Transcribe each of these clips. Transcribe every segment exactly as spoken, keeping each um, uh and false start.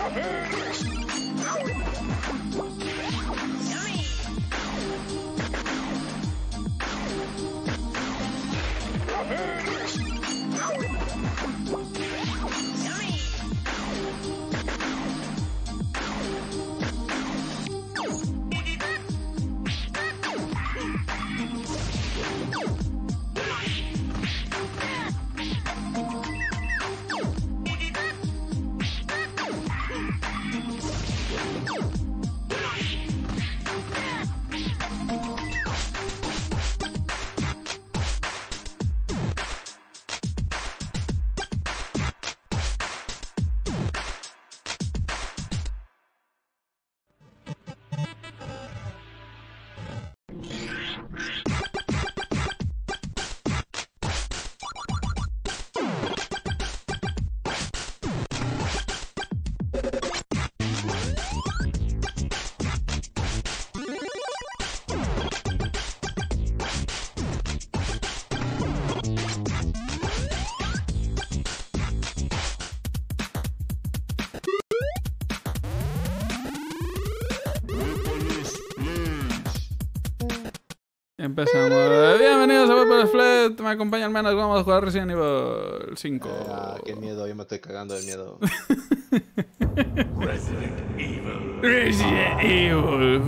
Empezamos. Bienvenidos a Weapon Flat. Me acompaña al menos. Vamos a jugar Resident Evil cinco. Ah, qué miedo. Yo me estoy cagando de miedo. Resident Evil. Resident Evil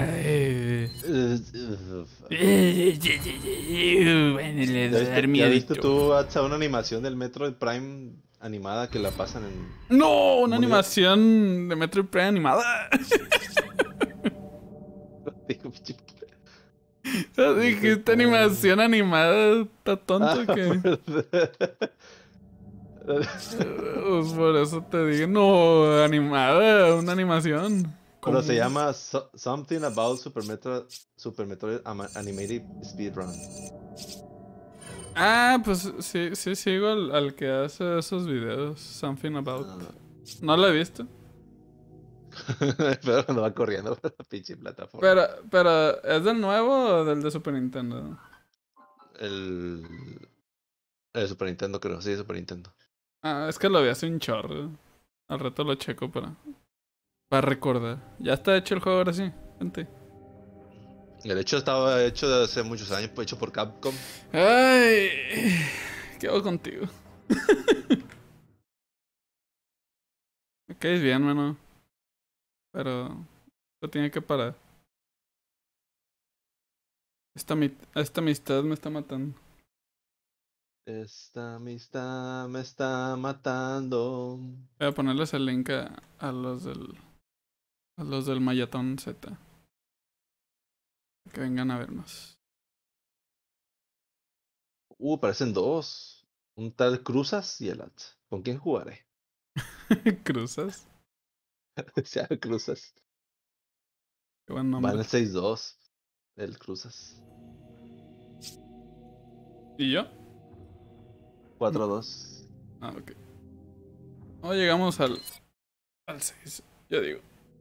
cinco. ¿Ya viste tú hasta una animación del Metroid Prime animada que la pasan en... No, una animación de Metroid Prime animada. Dije, esta animación animada está tonto que... Pues por eso te digo, no, animada, una animación. Pero se llama so Something About Super Metroid, Super Metroid Animated Speedrun. Ah, pues sí, sí sigo al, al que hace esos videos, Something About. No lo he visto. Pero cuando va corriendo por la pinche plataforma. Pero, pero, ¿es del nuevo o del de Super Nintendo? El... El Super Nintendo creo, sí, Super Nintendo. Ah, es que lo vi hace un chorro. Al rato lo checo para... Para recordar. Ya está hecho el juego ahora sí, gente. El hecho estaba hecho de hace muchos años, pues, hecho por Capcom. Ay, ¿qué hago contigo? Me caes bien, mano. Pero... Lo tiene que parar. Esta, esta amistad me está matando. Esta amistad me está matando. Voy a ponerles el link a, a los del... A los del Mayatón Z. Que vengan a vernos. Uh, parecen dos. Un tal Cruzas y el At. ¿Con quién jugaré? ¿Cruzas? Se llama Cruzas. Qué buen nombre. Van el seis dos. El Cruzas. ¿Y yo? cuatro dos. Ah, ok. No llegamos al... Al seis. Yo digo.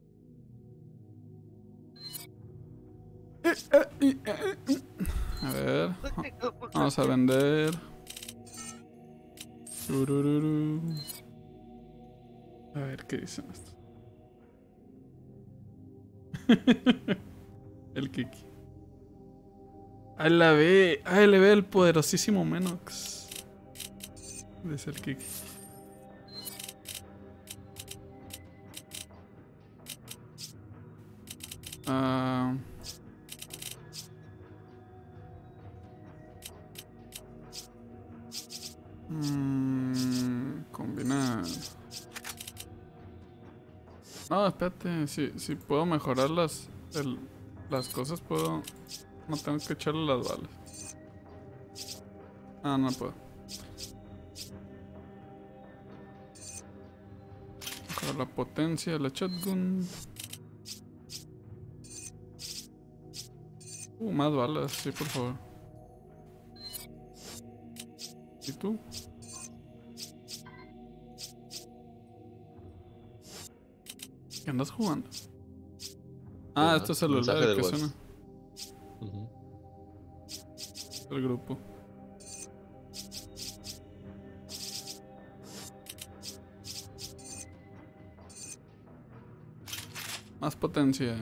A ver. Vamos a vender. Turururu. A ver qué dicen esto. El Kiki. A la B. A L B, el poderosísimo Menox. Dice el Kiki. Ah. Mmm, combinar. No, espérate, si, si puedo mejorar las, el, las cosas, puedo... No tengo que echarle las balas. Ah, no puedo. Mejorar la potencia de la shotgun. Uh, más balas, sí, por favor. ¿Y tú? ¿Qué andas jugando? Ah, este celular el que suena. Uh-huh. El grupo. Más potencia.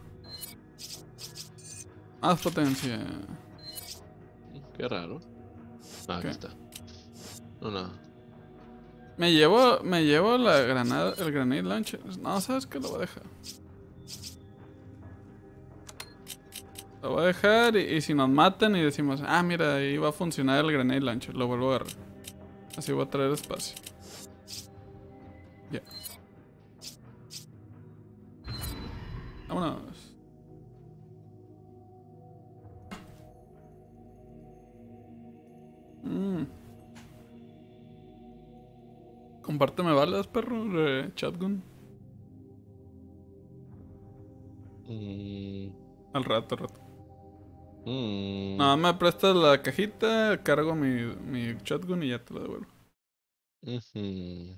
Más potencia. Qué raro. Ah, aquí ¿Qué? está. No, no. Me llevo, me llevo la granada, el grenade launcher. No, ¿sabes qué? Lo voy a dejar. Lo voy a dejar y, y si nos matan y decimos, ah, mira, ahí va a funcionar el grenade launcher, lo vuelvo a agarrar. Así voy a traer espacio. Ya. Vámonos. Mm. Compárteme balas, perro, de shotgun. Mm, Al rato, al rato. mm. No, me prestas la cajita, cargo mi, mi shotgun y ya te la devuelvo. Ujú.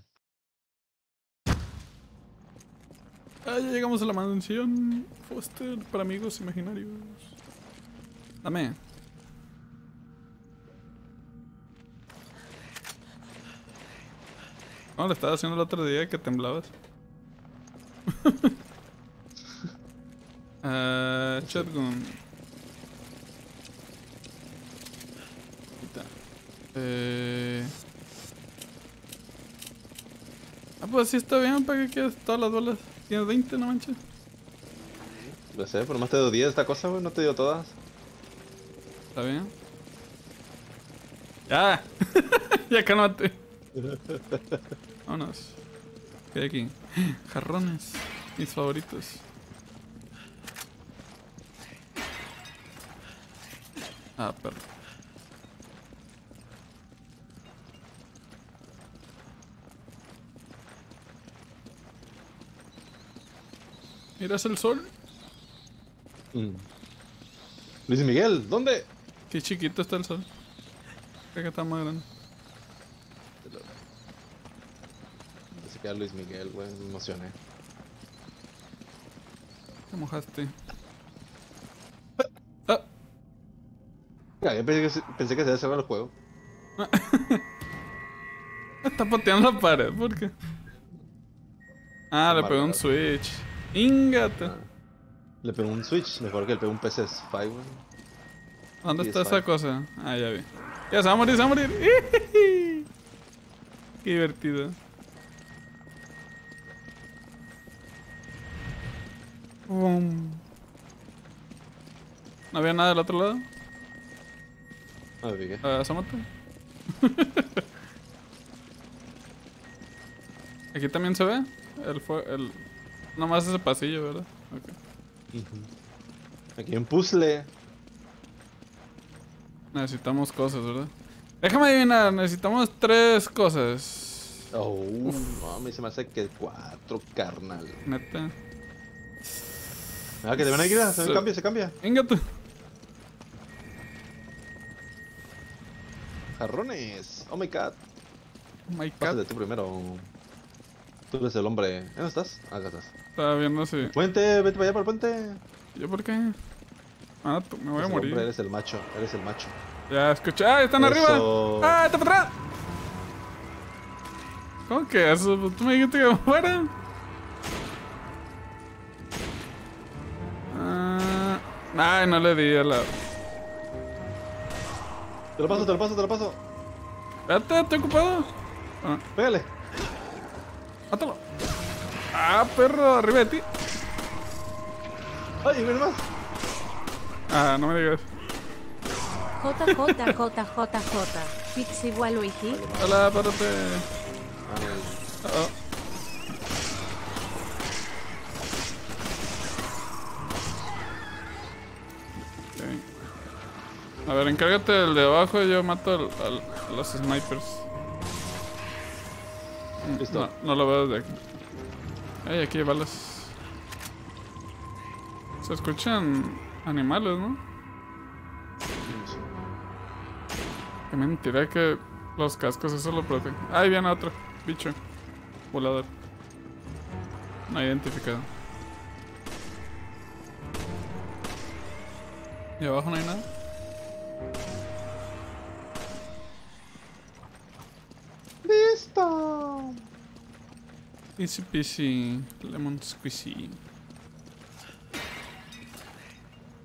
Ah, ya llegamos a la mansión Foster para amigos imaginarios. Dame. ¿Cómo le estaba haciendo el otro día que temblabas? Ah, shotgun. Eh... Ah, pues sí está bien, ¿para qué quieres todas las balas? Tienes veinte, no manches. Lo sé, por más te dio diez esta cosa, güey. No te dio todas. Está bien. Ya. Ya cálmate. Vámonos. ¿Qué hay aquí? Jarrones. Mis favoritos. Ah, perro. ¿Miras el sol? Mm. Luis Miguel, ¿dónde? Qué chiquito está el sol. Creo que está más grande. Pensé que era Luis Miguel, güey. Me emocioné. Te mojaste. Ah. Ya, yo pensé que, se- pensé que se había cerrado el juego. Está pateando la pared, ¿por qué? Ah, Está le pegó un amargado. switch. Ingate. Ah. Le pegó un Switch, mejor que le pegó un P S cinco, güey. ¿Dónde está P S cinco. esa cosa? Ah, ya vi. Ya se va a morir, se va a morir. Qué divertido. Bum. ¿No había nada del otro lado? A ver, ¿qué? Ah, asómate. Aquí también se ve el fue el nomás ese pasillo, ¿verdad? Okay. Ujú. Aquí hay un puzzle. Necesitamos cosas, ¿verdad? Déjame adivinar, necesitamos tres cosas. Oh, no, a mí se me hace que cuatro, carnal. Neta. Ah, que te van a ir, se Se- cambia, se cambia. Venga tú. Jarrones. Oh my god. Oh my god. Pásate tú primero. Tú eres el hombre. ¿Dónde estás? Ah, acá estás. Estaba viendo si. Puente, vete para allá por el puente. ¿Yo por qué? Ah, tú- me voy a Eres el morir. hombre, eres el macho, eres el macho. Ya escuché. ¡Ah, están arriba! Eso. ¡Ah, está para atrás! ¿Cómo que eso? Pues tú me dijiste que me fuera. Ah, ay, no le di a la. Te lo paso, te lo paso, te lo paso. Espérate, estoy ocupado. Ah, Pégale. mátalo. Ah, perro, arriba de ti. Ay, ven más. Ah, no me digas. J J J J J. Pix igual Luigi. Hola, párate. Ah, Uh -oh. Okay. A ver, encárgate del de abajo y yo mato al, al, a los snipers. Mm, Listo. No, no lo veo desde aquí. Ay, aquí hay balas. Se escuchan animales, ¿no? Qué mentira que los cascos eso lo protegen. Ahí viene otro bicho volador. No identificado. ¿Y abajo no hay nada? Listo. Easy peasy, lemon squeezy.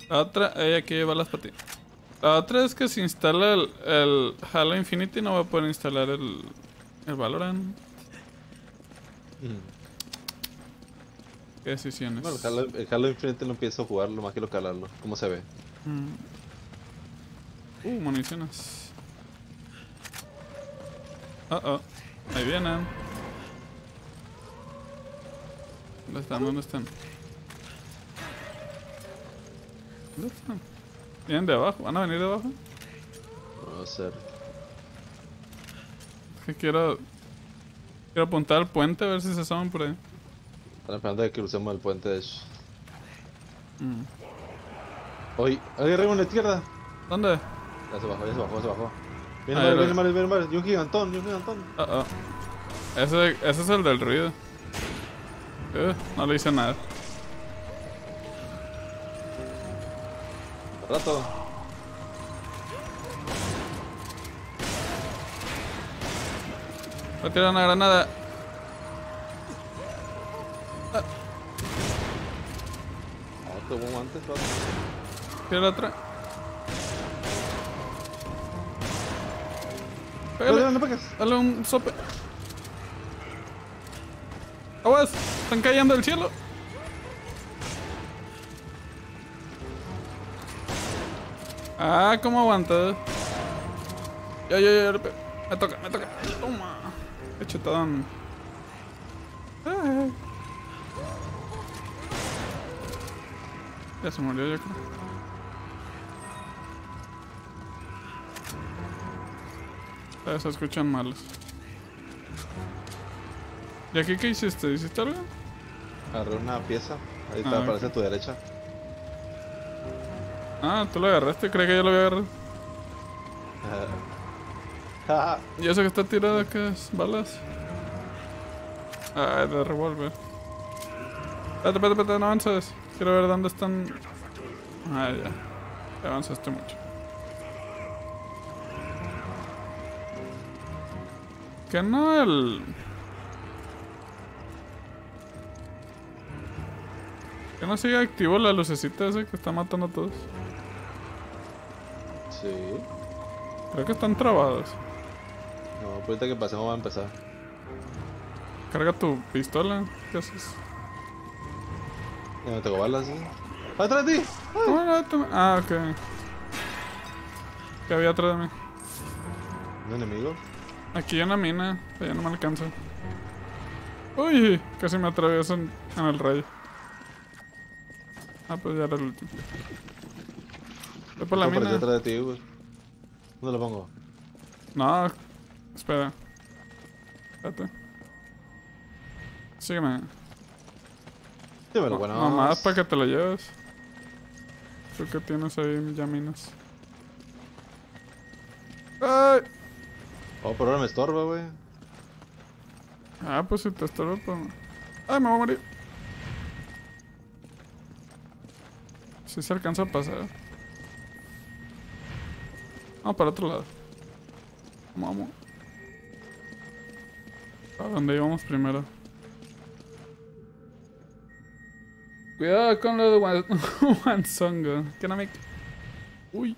La otra, ey, aquí hay balas para ti. La otra es que si instala el, el Halo Infinity no va a poder instalar el, el Valorant. Mm. ¿Qué decisiones? Bueno, el Halo, el Halo Infinite no empiezo a jugarlo, más quiero calarlo. ¿Cómo se ve? Mm. Uh, municiones. Uh oh, ahí vienen. ¿Dónde están? ¿Dónde están? ¿Dónde están? ¿Vienen de abajo? ¿Van a venir de abajo? No va a ser. Es que quiero... Quiero apuntar al puente a ver si se asoman por ahí. Están esperando a que crucemos el puente de Edge. Mm. Oye, hay arriba en la izquierda. ¿Dónde? Ya se bajó, ya se bajó, se bajó. Viene Ahí Mario, lo- viene Mario, viene Mario. Y un gigantón, y un gigantón. Uh oh. Ese, ese es el del ruido. Uh, no le hice nada. Al rato. Voy a tirar una granada. Ah, te hubo antes, vato. Tira la otra. Dale, Pégale. dale, pegas. Dale un sope. Aguas, están cayendo del cielo. Ah, ¿cómo aguanta? Ya, ya, ya, le pe- me toca, me toca. Toma. Qué chetadón. Ay. Ya se murió, yo creo. Ah, se escuchan malos. ¿Y aquí qué hiciste? ¿Hiciste algo? Agarré una pieza. Ahí Ah, está, ok. aparece a tu derecha. Ah, tú lo agarraste, creí que yo lo había agarrado. Ah, ¿Y eso que está tirado qué es? ¿Balas? Ah, de revólver. Espérate, espérate, espérate, no avances. Quiero ver dónde están. Ah, ya. Ya avanzaste mucho. Que no el... Que no sigue activo la lucecita esa que está matando a todos. sí. Creo que están trabados. No, pues ahorita que pasemos va a empezar. Carga tu pistola. ¿Qué haces? Ya no tengo balas, ¿sí? ¡Atrás de ti! No, no, te- Ah, ok. Que había atrás de mí. ¿Un enemigo? Aquí hay una mina, pero ya no me alcanza. Uy, casi me atravieso en, en el rayo. Ah, pues ya era el último. Voy por la Esto apareció mina. atrás de ti, güey. ¿Dónde lo pongo? No, espera. Espérate. Sígueme. Dímelo, No, bueno. nomás para que te lo lleves. Tú que tienes ahí ya minas. ¡Ay! Oh, pero ahora me estorba, güey. Ah, pues si te estorba, pues... ¡Ay, me voy a morir! Si se alcanza a pasar. Vamos para otro lado. Vamos. ¿A dónde íbamos primero? Cuidado con lo de Wan- Wansongo. Que no me... Uy.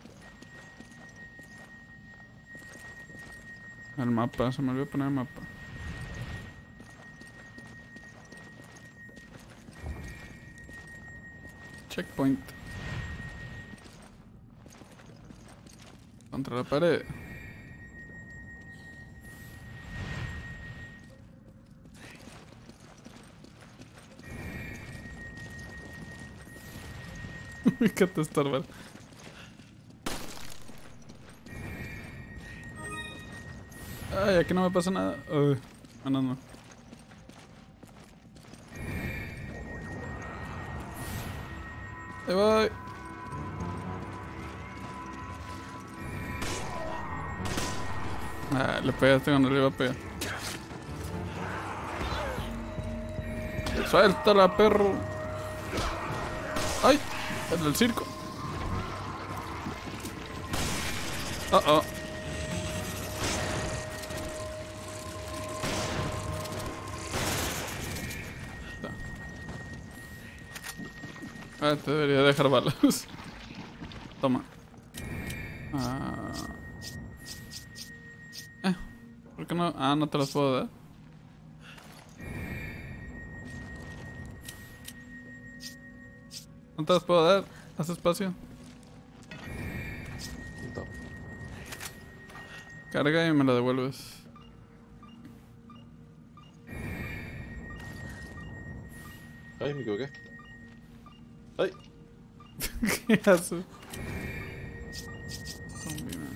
El mapa, se me olvidó poner el mapa. Checkpoint. Contra la pared. Uy, que te estorba. Ay, aquí no me pasa nada. Uy, ah, no, no. Ahí voy. Ah, le pegaste cuando le iba a pegar. Suéltala, perro. ¡Ay! El del circo. Oh, oh. Ah, te debería dejar balas. Toma. Ah. Eh, ¿por qué no? Ah, no te las puedo dar. No te las puedo dar. Haz espacio. No. Carga y me la devuelves. Ay, me equivoqué. Ay. ¿Qué haces? Combina.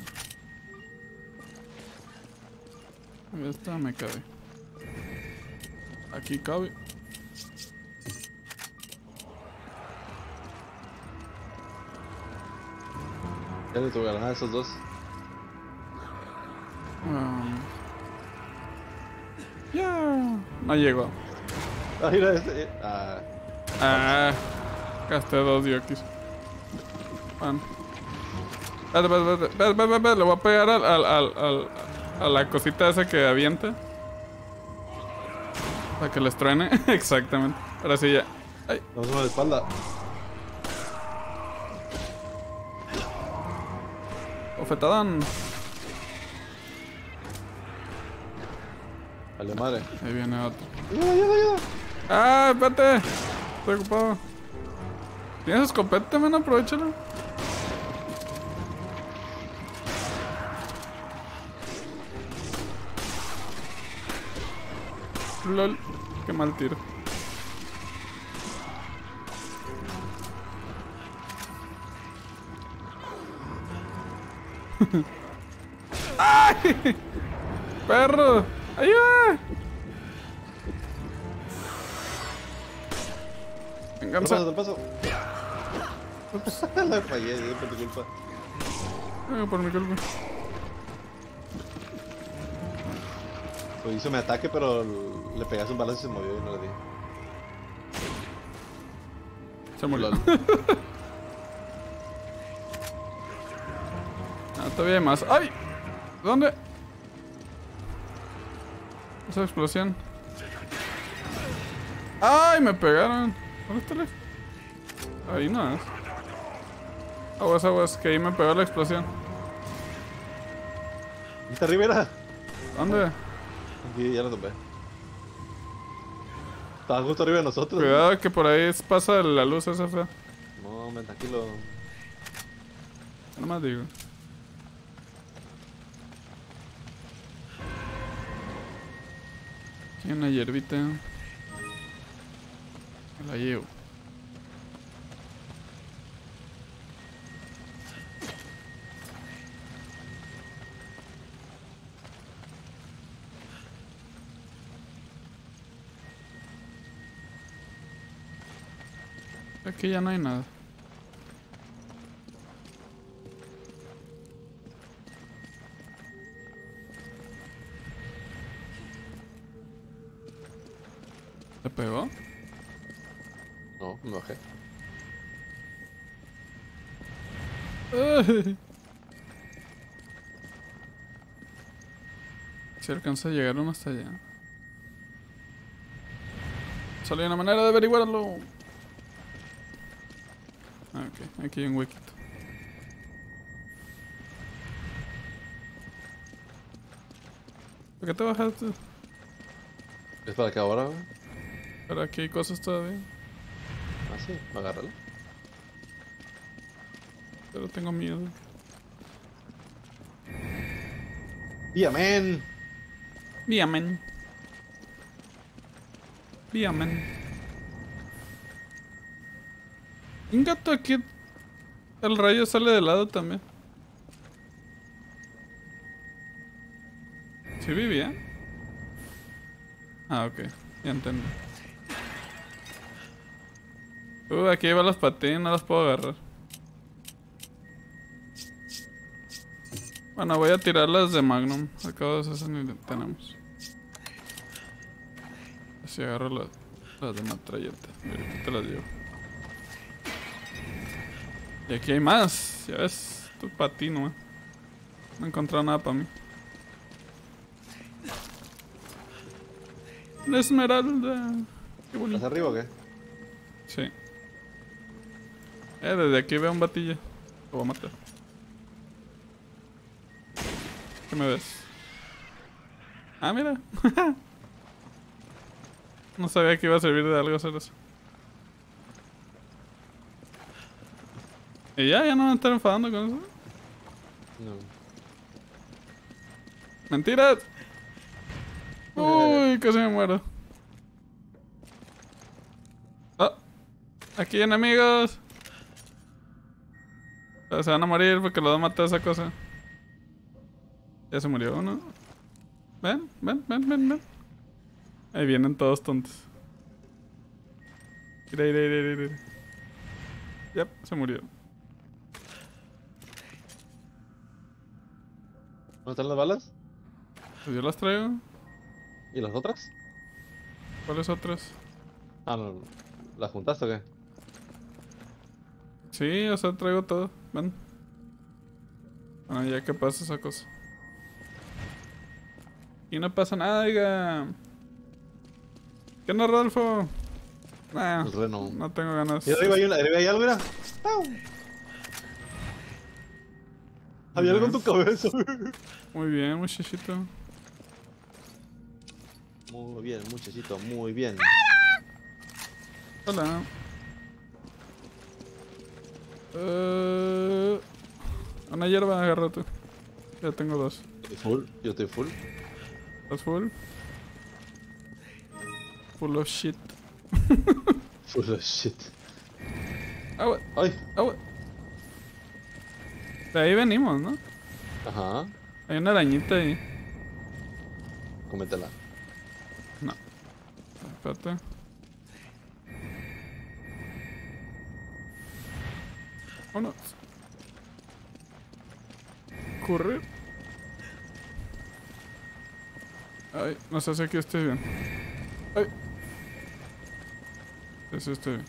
Esta me cabe. Aquí cabe. Ya le tuve que ganar a esos dos. Um, ya. No llegó. Ah, mira este. Ah, Ah. Gasté dos diokis. Bueno. Espérate, espérate, espérate, espérate, espérate, le voy a pegar al, al, al, al- a la cosita esa que avienta. Para que les truene. Exactamente. Ahora sí ya. Ay. vamos a la espalda. Bofetadón. Vale, madre. Ahí viene otro. Ayuda, ayuda, ayuda. Ah, espérate. Estoy ocupado. ¿Tienes escopeta, man? Aprovechalo. Lol. Qué mal tiro. ¡Ay! ¡Perro! ¡Ayuda! Te Venganza. paso, te paso. La fallé, es por tu culpa. Eh, por mi culpa. Pues hizo mi ataque, pero le pegaste un balazo y se movió y no le di. Se murió. Lol. Ah, todavía hay más. ¡Ay! ¿Dónde? Esa explosión. ¡Ay! Me pegaron. ¿Dónde está la... Ahí no es. Aguas, aguas, que ahí me pegó la explosión. ¿Viste Rivera? ¿Dónde? Aquí ya lo topé. Estaba justo arriba de nosotros. Cuidado que por ahí es- pasa la luz esa fea. No, men, tranquilo. No más digo. Aquí hay una hierbita. Me la llevo. Aquí ya no hay nada. ¿Te pegó? No, me bajé. Ay. Si alcanza a llegar uno hasta allá. Solo hay una manera de averiguarlo. Ah, ok, aquí hay un huequito. ¿Por qué te bajaste? ¿Es para acá ahora, güey? Pero aquí hay cosas todavía. Ah, sí, agárralo. Pero tengo miedo. ¡Vía, men! Viamen. Viamen. Un gato aquí. El rayo sale de lado también. ¿Sí vivía? Ah, ok. Ya entendí. Uh, aquí lleva los patines, no los puedo agarrar. Bueno, voy a tirar las de Magnum. Acabo de esas ni tenemos. Así agarro las, las de metralleta. Y ahorita te las llevo. Y aquí hay más. Ya ves, tu patino, man. No he encontrado nada para mí. La esmeralda. Qué bonito. ¿Estás arriba o qué? Sí. Eh, desde aquí veo un batillo. Lo voy a matar. ¿Qué me ves? Ah, mira. No sabía que iba a servir de algo hacer eso. Y ya, ya no van a estar enfadando con eso. No. ¡Mentiras! Uy, casi me muero. Oh, aquí hay enemigos. Pero se van a morir porque los va a matar esa cosa. Ya se murió uno. Ven, ven, ven, ven, ven. Ahí vienen todos tontos. Mira, mira, mira, mira. Yep, se murió. ¿Dónde están las balas? Pues yo las traigo. ¿Y las otras? ¿Cuáles otras? Ah, no. ¿Las juntaste o qué? Sí, o sea, traigo todo. Ven. Bueno, ya que pasa esa cosa. Y no pasa nada, diga. ¿Qué onda, Rodolfo? Nah, Pues bueno. no tengo ganas. Y arriba hay, una, arriba hay algo, mira. ¡Au! Había algo en tu cabeza. Muy bien, muchachito. Muy bien, muchachito, muy bien. Hola. Uh, una hierba, agarra tú. Ya tengo dos. Estoy full, yo estoy full. ¿Estás full? Full of shit. Full of shit. Agua, Ay, agua. De ahí venimos, ¿no? ajá. Hay una arañita ahí. Cómetela. No. Espérate. Vámonos. Correr. Ay, no sé si aquí estoy bien. Ay. Sí, sí estoy bien.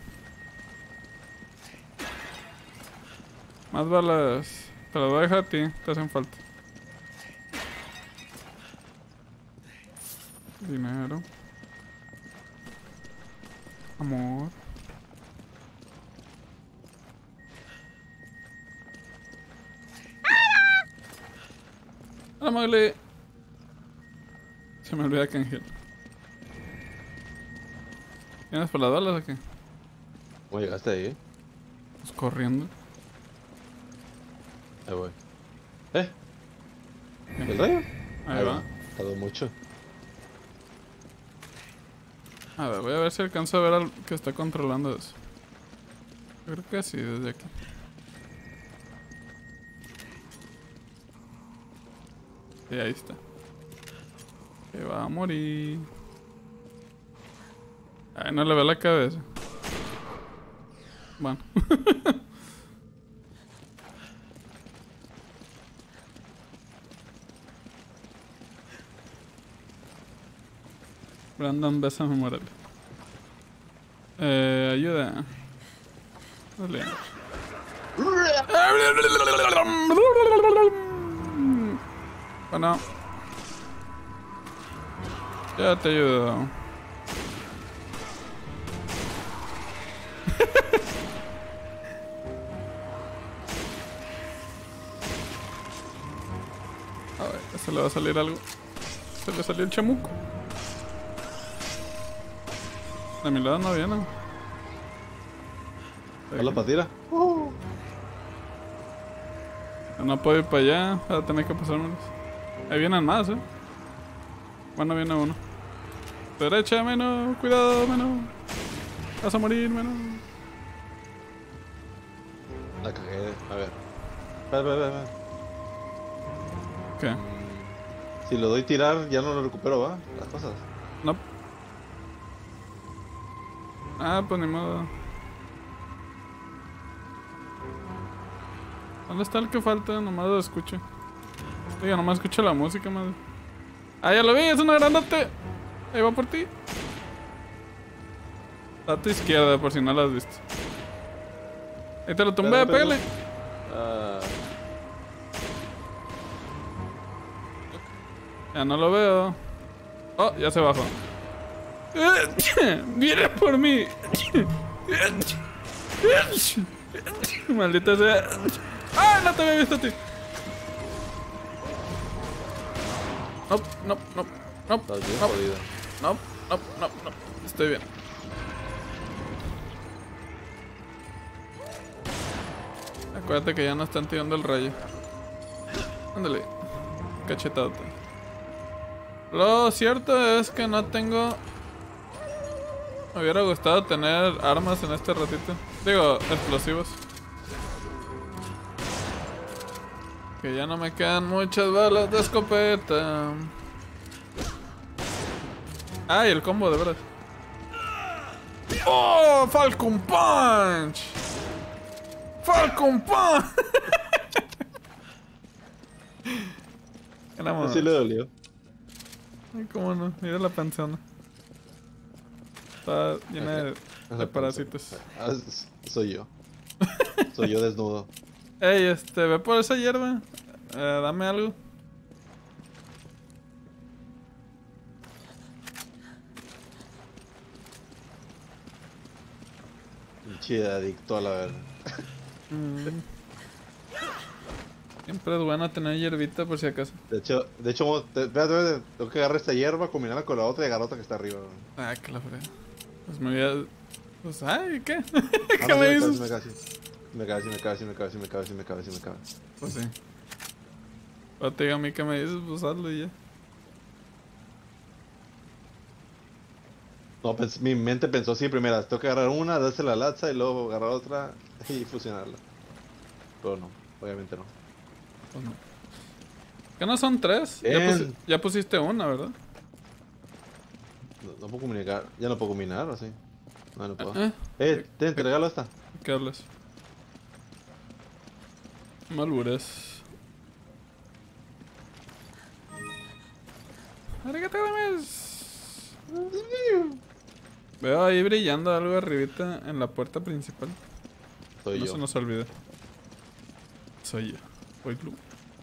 Más balas. Te las voy a dejar a ti, te hacen falta. Dinero. Amor. Hola, Mowgli. Se me olvida que Ángel. ¿Tienes por las balas o qué? ¿Cómo llegaste ahí? Pues corriendo. Ahí voy. ¿Eh? ¿El rayo? Ahí va. Tardó mucho. A ver, voy a ver si alcanzo a ver al que está controlando eso. Yo creo que sí, desde aquí. Y ahí está. Que va a morir. Ay, no le ve la cabeza. Bueno. Brandon, bésame, Morales. Eh, ayuda. Dale. Bueno. Ya te ayudo. A ver, a ese le va a salir algo. Se le salió el chamuco. De mi lado no viene. ¿Hola, patira? No puedo ir para allá, voy a tener que pasármelos. Ahí vienen más, eh. Bueno, viene uno. Derecha, menos, cuidado, menos. Vas a morir, menos. La cagué. A ver. Espera, espera, espera. ¿Qué? Mm, si lo doy tirar, ya no lo recupero, ¿va? Las cosas. No. Ah, pues ni modo. ¿Dónde está el que falta? Nomás lo escucho. Diga, nomás escucho la música, madre. Ah, ya lo vi, es una grandote. Ahí va por ti. Está a tu izquierda, por si no lo has visto. Ahí te lo tumbé, Espera, pégale. Ah, Ya no lo veo. Oh, ya se bajó. Viene por mí. Maldita sea. ¡Ah! No te había visto a ti. No, no, no, no. Estás bien no, jodido. no, no, no, no. Estoy bien. Acuérdate que ya no están tirando el rayo. Ándale. Cachetado. Lo cierto es que no tengo... Me hubiera gustado tener armas en este ratito. Digo, explosivos. Que ya no me quedan muchas balas de escopeta. Ah, y el combo, de verdad. ¡Oh! ¡Falcon Punch! ¡Falcon Punch! Éramos... Sí le dolió. Ay, cómo no. Mira la panzona. Está llena de, de parásitos. Ah, s- soy yo. Soy yo desnudo. Ey, este, ve por esa hierba. Eh, dame algo. Chida, adicto a la verga. Mm. Siempre es bueno tener hierbita por si acaso. De hecho, de hecho, te- espérate, espérate, tengo que agarrar esta hierba, combinarla con la otra y agarrar otra que está arriba. güey. Ah, que la frea. Pues me voy a... Pues, ay, ¿qué? Ah, ¿Qué no, me sí dices? me cabe, sí me cabe, sí me cabe, sí me cabe, sí me cabe, sí me cabe, sí me cabe. Pues sí. Pero te digo a mí que me dices, pues hazlo y ya. No, pens- mi mente pensó así primero, tengo que agarrar una, darse la laza y luego agarrar otra y fusionarla. Pero no, obviamente no. Pues no. ¿Qué no son tres? Ya, Bien. pusi- ya pusiste una, ¿verdad? No, no puedo comunicar, ya no puedo combinar, ¿o sí? No, no puedo. Eh, Eh, ten, te regalo esta. ¿qué hablas? Malbures. Arigato gozaimasu. Veo ahí brillando algo arribita en la puerta principal. Soy No yo. se nos olvide. Soy yo. Soy Blue.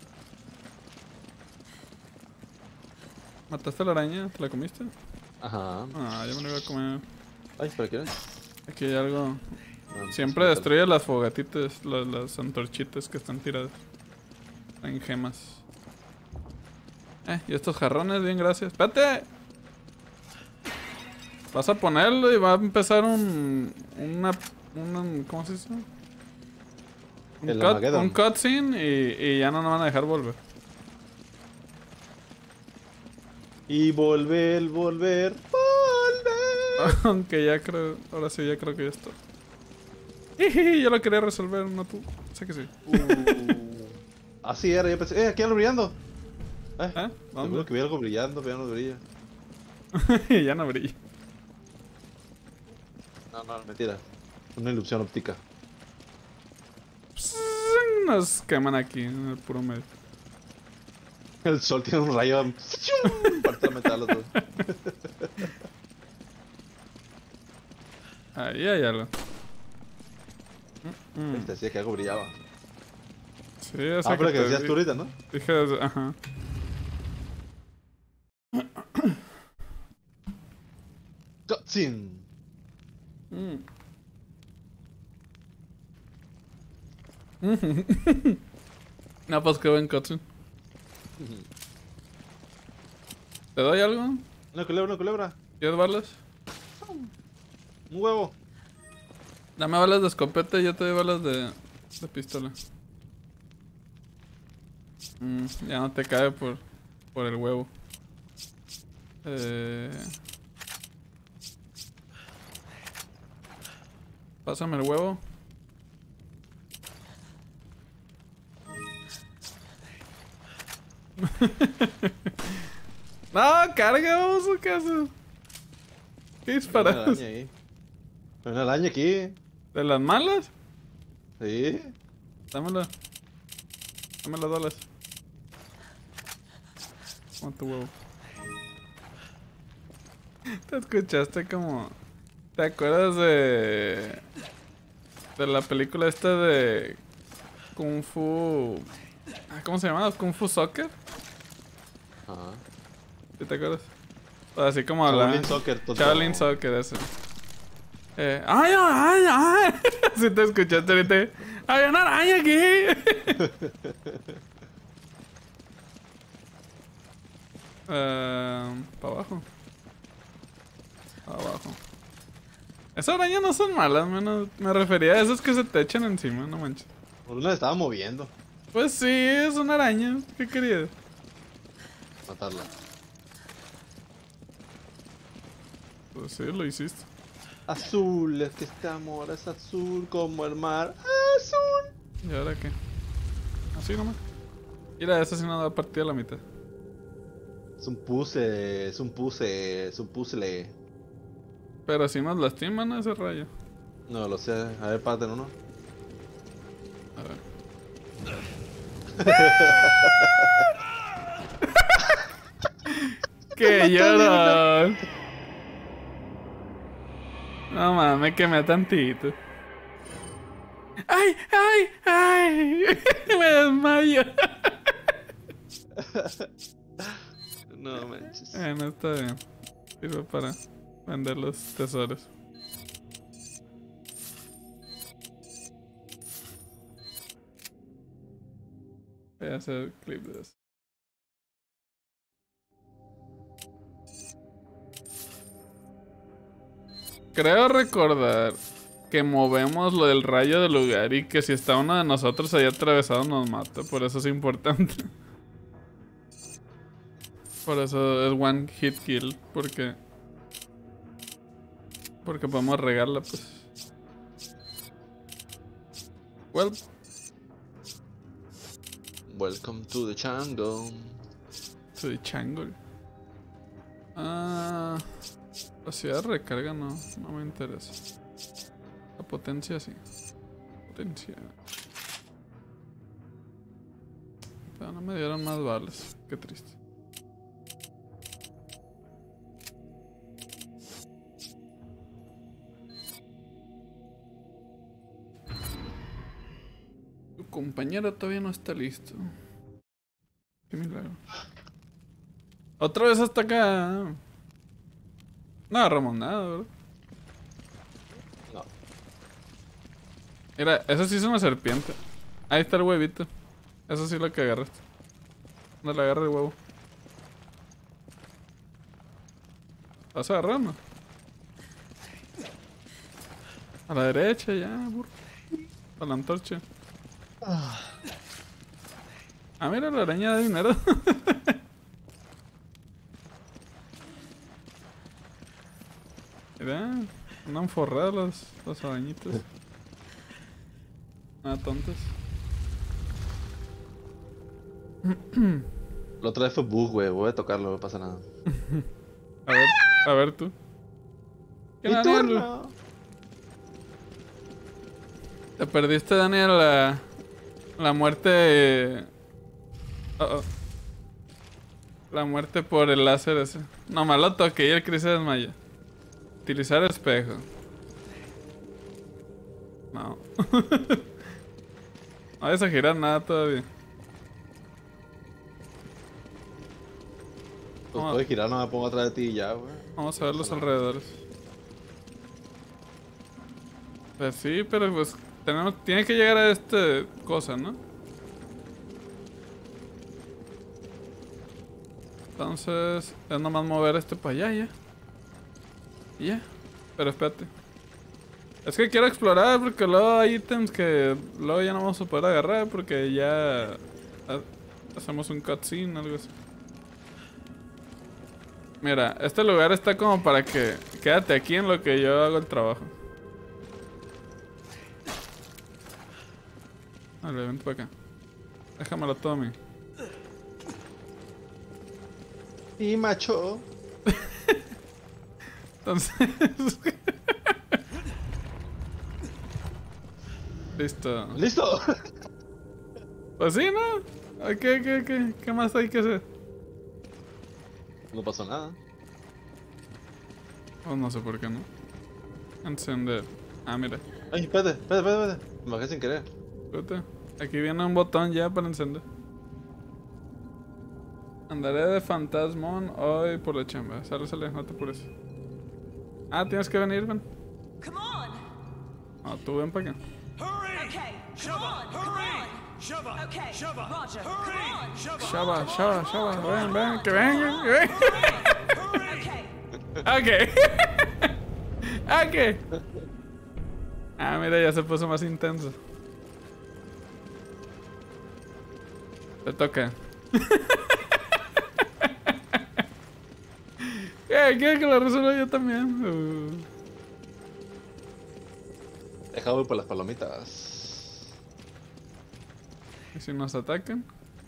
¿Mataste a la araña? ¿Te la comiste? Ajá. Ah, yo me la iba a comer. Ay, ¿para qué? Aquí hay algo. No, Siempre pues, destruye las fogatitas, las, las antorchitas que están tiradas. En gemas. Eh, y estos jarrones, bien, gracias. ¡Espérate! Vas a ponerlo y va a empezar un... Una... una ¿cómo se dice? Un, El cut, Armageddon. un cutscene y, y ya no nos van a dejar volver. Y volver, volver, volver. Aunque ya creo... Ahora sí, ya creo que ya está. Jiji, yo lo quería resolver, no tú. Sé que sí. Uh, así era, yo pensé, eh, aquí hay algo brillando. Eh, ¿Eh? seguro ¿Dónde? que vi algo brillando, pero ya no brilla. Ya no brilla. No, no, mentira. Una ilusión óptica. Nos queman aquí en el puro medio. El sol tiene un rayo. Parte de metal, los dos. Ahí hay algo. Mm, mm. Te decía que algo brillaba. Sí, eso Ah, pero que te decías di- tú ahorita, ¿no? Dije, desde- ajá. Cutscene. Mm. No, pues qué buen cutscene. ¿Te doy algo? Una culebra, una culebra. ¿Diez balas? Un huevo. Dame balas de escopeta y yo te doy balas de, de pistola. Mm, ya no te cae por, por el huevo. Eh... Pásame el huevo. No, carga, vamos a casa. ¿Qué Hay una disparas? araña ahí. Hay una araña aquí. ¿De las malas? Sí. Dámela. Dame las balas. Con tu huevo. Te escuchaste como... ¿Te acuerdas de... De la película esta de... Kung Fu... Ah, ¿cómo se llamaba? Kung Fu Soccer. Ajá. ¿Sí te acuerdas? O así como Shaolin la... Soccer, total. Shaolin Soccer, eso. Eh, ¡ay, ay, ay! Si te escuchaste ahorita. ¡Hay una araña aquí! uh, para abajo. Para abajo. Esas arañas no son malas, menos me refería a esas que se te echan encima, no manches. Una estaba moviendo. Pues sí, es una araña. ¿Qué querías? Matarla. Pues sí, lo hiciste. Azul, es que este amor es azul como el mar. Azul. ¿Y ahora qué? Así nomás. Mira, esa sí no da partida a la mitad. Es un puzzle, es un puzzle, es un puzzle. Pero si nos lastiman ese rayo. No lo sé, a ver, párate en uno. A ver. ¡Qué llorón! No mames, que me tantito. ¡Ay, ay, ay! Me desmayo. No manches. Bueno, está bien. Sirve para vender los tesoros. Voy a hacer clip de eso. Creo recordar que movemos lo del rayo del lugar y que si está uno de nosotros ahí atravesado nos mata. Por eso es importante. Por eso es one hit kill. Porque... Porque podemos regarla, pues. Well. Welcome to the jungle. Soy Changol. Ah... La ciudad de recarga no, no me interesa. La potencia sí. Potencia. Pero no me dieron más balas. Qué triste. Tu compañero todavía no está listo. Qué milagro. Otra vez hasta acá. No agarramos nada, ¿verdad? No. Mira, esa sí es una serpiente. Ahí está el huevito. Eso sí es lo que agarraste. No le agarra el huevo. ¿Vas a agarrar, no? A la derecha ya, burro. A la antorcha. Ah, mira, la araña de dinero. Mira, andan forradas las, las arañitas. Ah, tontas. La otra vez fue bug, güey. Voy a tocarlo, no pasa nada. A ver, a ver tú. ¿Qué, ¡Mi Daniel? turno! Te perdiste, Daniel, la, la muerte... Uh -oh. La muerte por el láser ese. Nomás lo toqué y el Chris se desmaya. Utilizar espejo. No. No vayas a girar nada todavía. Pues Vamos. puedes girar, no me pongo atrás de ti y ya, güey. Vamos a ver los alrededores. Pues sí, pero pues tenemos, tiene que llegar a esta cosa, ¿no? Entonces es nomás mover este para allá ya. Y ya. Pero espérate. Es que quiero explorar porque luego hay ítems que luego ya no vamos a poder agarrar porque ya hacemos un cutscene o algo así. Mira, este lugar está como para que quédate aquí en lo que yo hago el trabajo. Vale, vente para acá. Déjamelo todo a mí. Y macho. Entonces... Listo. ¡Listo! Pues sí, ¿no? ¿Qué, qué, qué, qué más hay que hacer? No pasó nada. Oh, no sé por qué no. Encender. Ah, mira. Ay, espérate, espérate, espérate, espérate. Me bajé sin querer. Espérate. Aquí viene un botón ya para encender. Andaré de fantasmón hoy por la chamba. Sale, sale, no te apures. Ah, tienes que venir, ven. Come on. No, tú ven para acá. Hurry. Okay. Come on. Hurry. Shava. Okay. Shava. Roger. Come on. Shaba, Shaba, Shaba, ven, ven, que vengan, que vengan. Okay. Ok. Ok. Ah, mira, ya se puso más intenso. Te toca. Eh, quiero que lo resuelva yo también. Uh. Deja voy por las palomitas. ¿Y si nos atacan?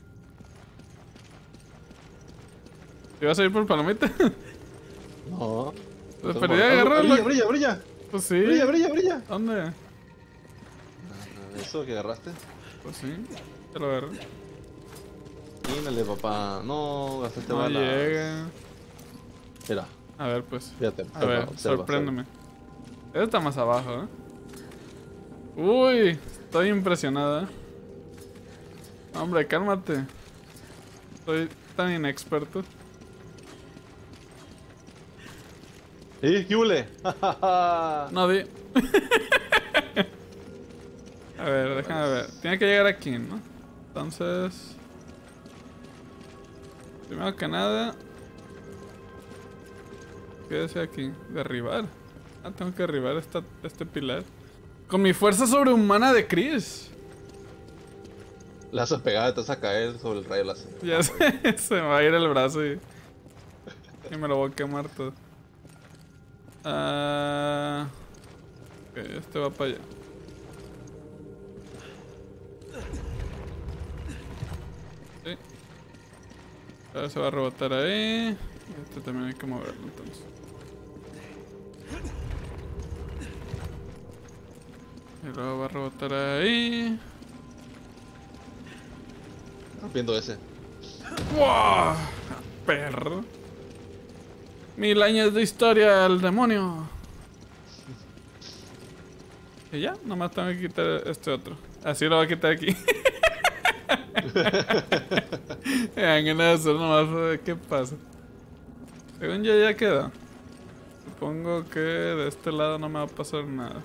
¿Te vas a ir por palomita? No. Te perdí de agarrarlo. Brilla, brilla, brilla. Pues sí. Brilla, brilla, brilla. ¿Dónde? Ah, ¿Eso que agarraste? Pues sí. Te lo agarré. Dínale, papá. No, gastaste No balas. llega. Mira, A ver, pues. fíjate. A observa, ver, observa, sorpréndeme. Este está más abajo, ¿eh? Uy, estoy impresionada. Hombre, cálmate. Soy tan inexperto. observa. ¡Eh, qué hule! No vi. A ver, déjame ver. Tiene que llegar aquí, ¿no? Entonces... Primero que nada... ¿Qué decía aquí? Derribar. Ah, tengo que derribar esta, este pilar. Con mi fuerza sobrehumana de Chris. La vas a pegar, te vas a caer sobre el rayo láser. Ya se, se me va a ir el brazo y... Y me lo voy a quemar todo. Ah... Ok, este va para allá. Sí. Ahora se va a rebotar ahí. Este también hay que moverlo entonces. Y luego va a rebotar ahí. Rompiendo ese. ¡Wow! Perro. Mil años de historia al demonio. Y ya, nomás tengo que quitar este otro. Así lo voy a quitar aquí. Vengan a hacer nomás a ver qué pasa. Según yo ya quedó. Supongo que de este lado no me va a pasar nada.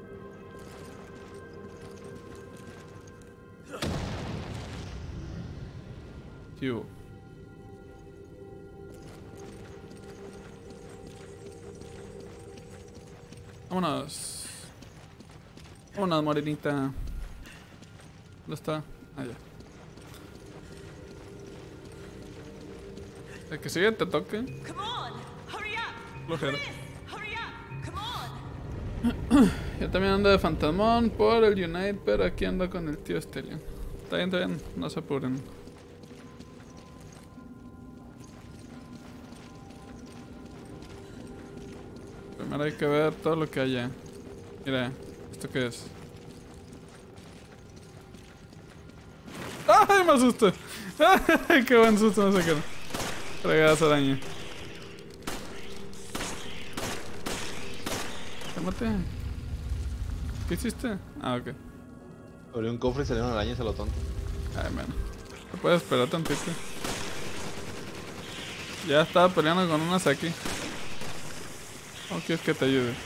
Yo. Vámonos. Vámonos, morenita. ¿Dónde está? Allá. El que sigue te toque. Come on. Hurry up. Flojera. Chris, hurry up. Come on. Yo también ando de fantasmón por el Unite, pero aquí ando con el tío Stellion. Está bien, está bien, no se apuren. Primero hay que ver todo lo que haya. Mira, ¿esto qué es? ¡Ay, me asusté! ¡Ay, qué buen susto me sacaron! Fregadas araña. Cálmate. ¿Qué hiciste? Ah, ok. Abrió un cofre y salieron arañas a lo tonto. Ay, bueno. Te puedes esperar tantito. Ya estaba peleando con unas aquí. ¿O quieres que te ayude?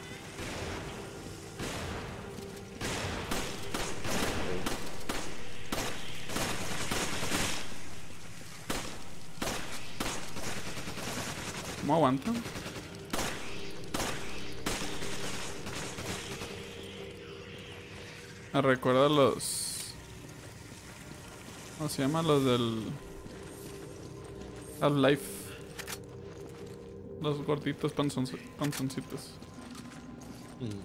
¿Cómo aguantan? Me recuerda los... ¿Cómo se llama? Los del... Half-Life. Los gorditos panzonci- panzoncitos. Mm.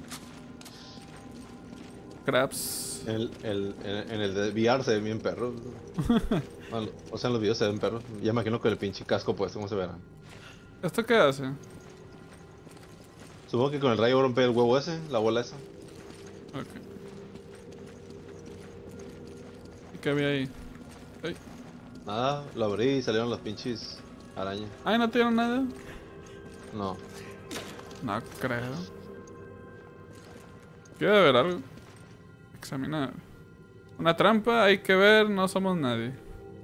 Crabs. El, el, en, en el de V R se ven bien perros. Bueno, o sea, en los videos se ven perros. Ya imagino que el pinche casco, pues, cómo se verán. ¿Esto qué hace? Supongo que con el rayo rompe el huevo ese, la bola esa. Ok. ¿Y qué había ahí? Ay, Nada, lo abrí y salieron los pinches arañas. Ay, ¿no tienen nada? No. No creo. Quiero ver algo. Examinar. Una trampa, hay que ver, no somos nadie.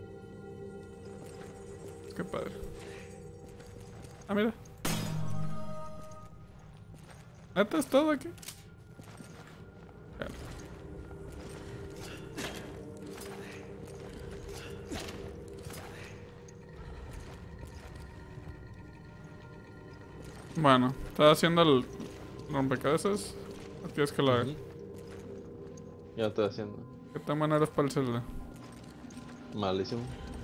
Qué padre. Ah, mira. ¿Esto es todo aquí? Bueno, estaba haciendo el rompecabezas. ¿O quieres que lo haga? Ujú. Ya lo estoy haciendo. ¿Qué tan bueno eres para el celular? Malísimo.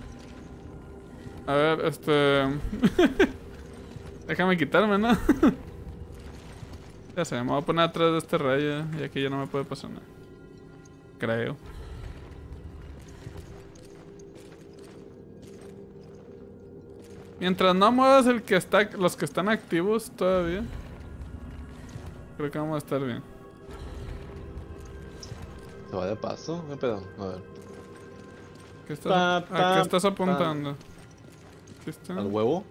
A ver, este... Déjame quitarme, ¿no? Ya sé, me voy a poner atrás de este rayo y aquí ya no me puede pasar nada. Creo. Mientras no muevas el que está, los que están activos todavía, creo que vamos a estar bien. ¿Se va de paso? ¿Qué pedo? A ver. ¿Qué estás, Pa, ¿A pa, qué estás apuntando? ¿Qué está? ¿Al huevo?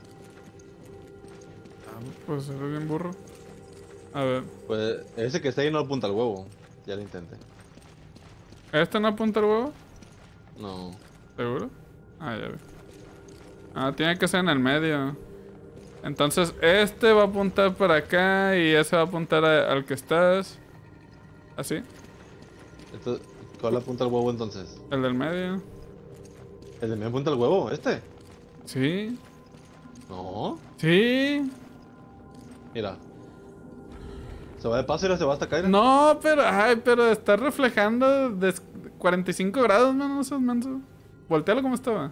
Pues eres bien burro. A ver, Pues ese que está ahí no apunta al huevo. Ya lo intenté. ¿este no apunta el huevo? No. ¿Seguro? Ah, ya vi. Ah, tiene que ser en el medio. Entonces este va a apuntar para acá y ese va a apuntar a- al que estás. ¿Así? Entonces, ¿cuál apunta al huevo entonces? El del medio. ¿El de mí apunta al huevo? ¿Este? Sí. No. Sí. Mira. Se va de paso y ahora se va hasta acá. Mira. No, pero, ay, pero está reflejando de cuarenta y cinco grados, man, no seas menso. Voltealo como estaba.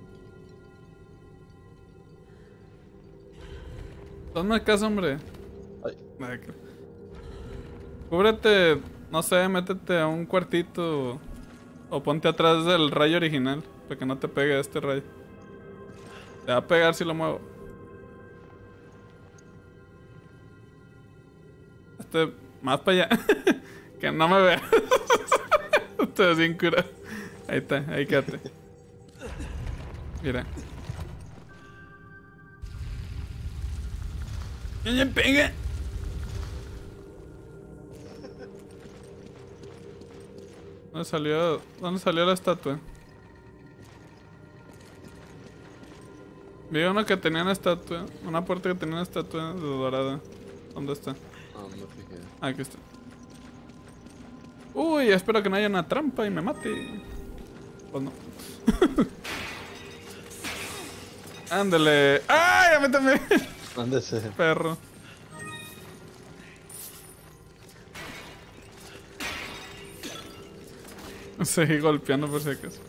Hazme caso, hombre. Ay. Ay, qué- Cúbrete, no sé, métete a un cuartito o ponte atrás del rayo original para que no te pegue este rayo. Te va a pegar si lo muevo. Este, más para allá. Que no me vea. Estoy sin cura. Ahí está, ahí quédate. Mira. ¡Ya me pega! ¿Dónde salió? ¿Dónde salió la estatua? Vi uno que tenía una estatua. Una puerta que tenía una estatua de dorada. ¿Dónde está? No, no me fijé. Ah, aquí está. Uy, espero que no haya una trampa y me mate. Pues no. Ándale. ¡Ay! A mí también. Ándese. Perro. Seguí golpeando por si acaso.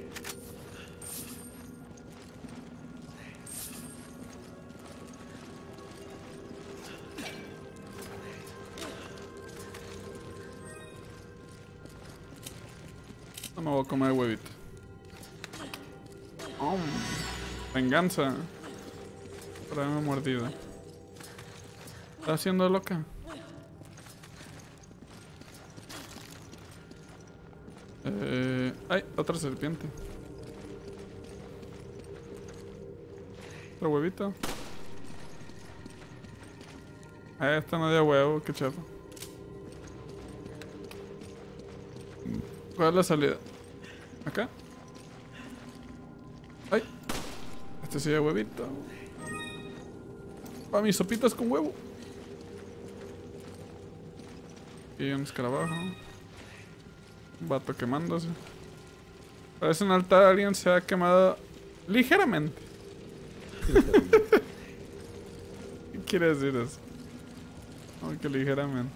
No me voy a comer huevito. Oh, venganza. Por haberme mordido. ¿Está haciendo loca? Eh, ay, otra serpiente. Otro huevito. Ah, esta no dio huevo, qué chato. ¿Cuál es la salida? ¿Acá? ¡Ay! Este sí de huevito. Para mis sopitas con huevo. Y un escarabajo. Un vato quemándose. Parece un altar, alguien se ha quemado ligeramente. ¿Qué quiere decir eso? Como que ligeramente.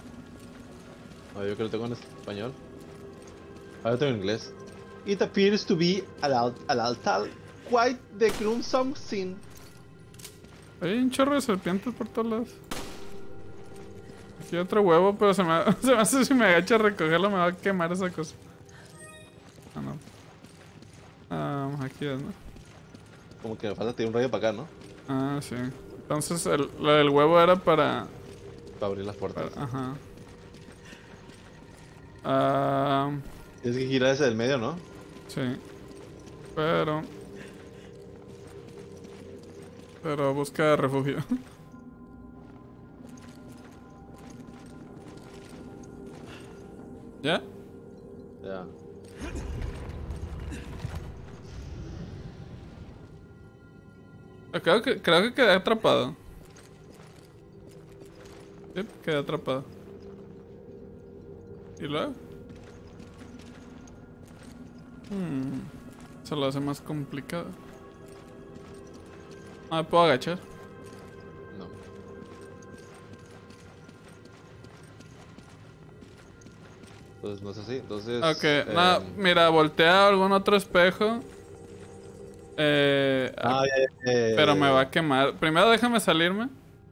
A ver, yo que lo tengo en español. Ahora tengo en inglés. It appears to be al, al, al altar quite the gruesome scene. Hay un chorro de serpientes por todos lados. Aquí hay otro huevo, pero se me, se me hace si me agacho a recogerlo me va a quemar esa cosa. Ah, no. Ah, aquí es, ¿no? Como que me falta tirar un rayo para acá, ¿no? Ah, sí. Entonces el, lo del huevo era para... Para abrir las puertas. para ajá. Ah, Tienes que girar ese del medio, ¿no? sí. Pero... Pero busca refugio. ¿Ya? Ya. Creo que, creo que quedé atrapado. Sí, quedé atrapado. ¿Y luego? Hmm, se lo hace más complicado. No me puedo agachar. No. Entonces no es así. Entonces. Ok, eh, no, mira, voltea a algún otro espejo. Eh, Ah, ya, ya, ya, ya, pero ya, me ya. va a quemar. Primero déjame salirme.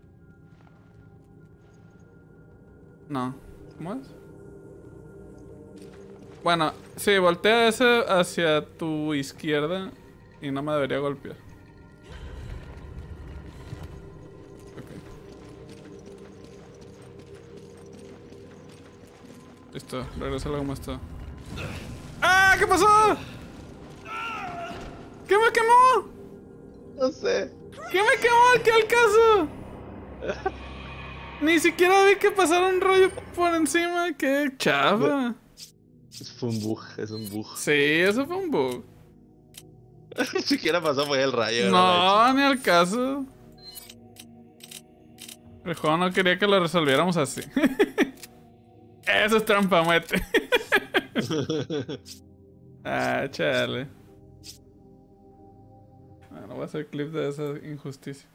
No. ¿Cómo es? Bueno, sí, voltea ese hacia tu izquierda y no me debería golpear. Ok. Listo, regresa como está. ¡Ah! ¿Qué pasó? ¿Qué me quemó? No sé. ¿Qué me quemó? ¿Qué al caso? Ni siquiera vi que pasara un rollo por encima. ¡Qué chafa! Fue un bug, es un bug. Sí, eso fue un bug. Ni siquiera pasó, fue el rayo. No, ni al caso. El juego no quería que lo resolviéramos así. Eso es trampa, muerte. Ah, chale. Bueno, voy a hacer clip de esa injusticia.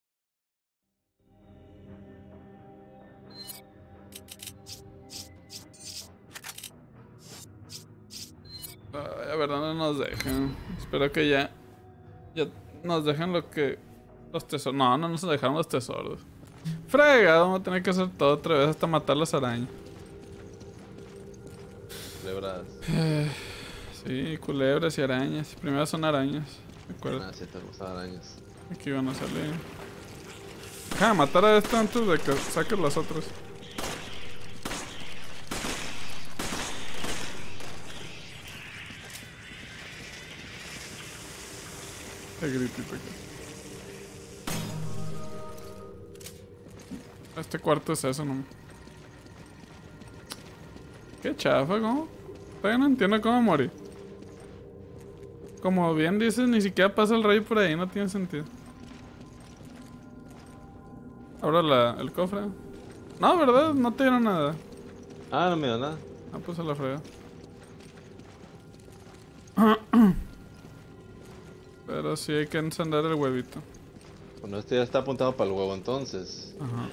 Ay, a ver dónde nos dejan. Espero que ya. Ya nos dejen lo que. Los tesoros. No, no nos dejaron los tesoros. Fregado, vamos a tener que hacer todo otra vez hasta matar las arañas. Culebras. Sí, culebras y arañas. Primero son arañas. Me acuerdo. Ah, sí, te gustan arañas. Aquí van a salir. Deja matar a esto antes de que saques las otras. Qué gritito aquí. Este cuarto es eso, no. Qué chafa, ¿cómo? Todavía no entiendo cómo morir. Como bien dices, ni siquiera pasa el rayo por ahí, no tiene sentido. Ahora la, el cofre. No, ¿verdad? No te dieron nada. Ah, no me dio nada. Ah, pues a la frega. Pero sí hay que encender el huevito. Bueno, este ya está apuntado para el huevo entonces. Ajá.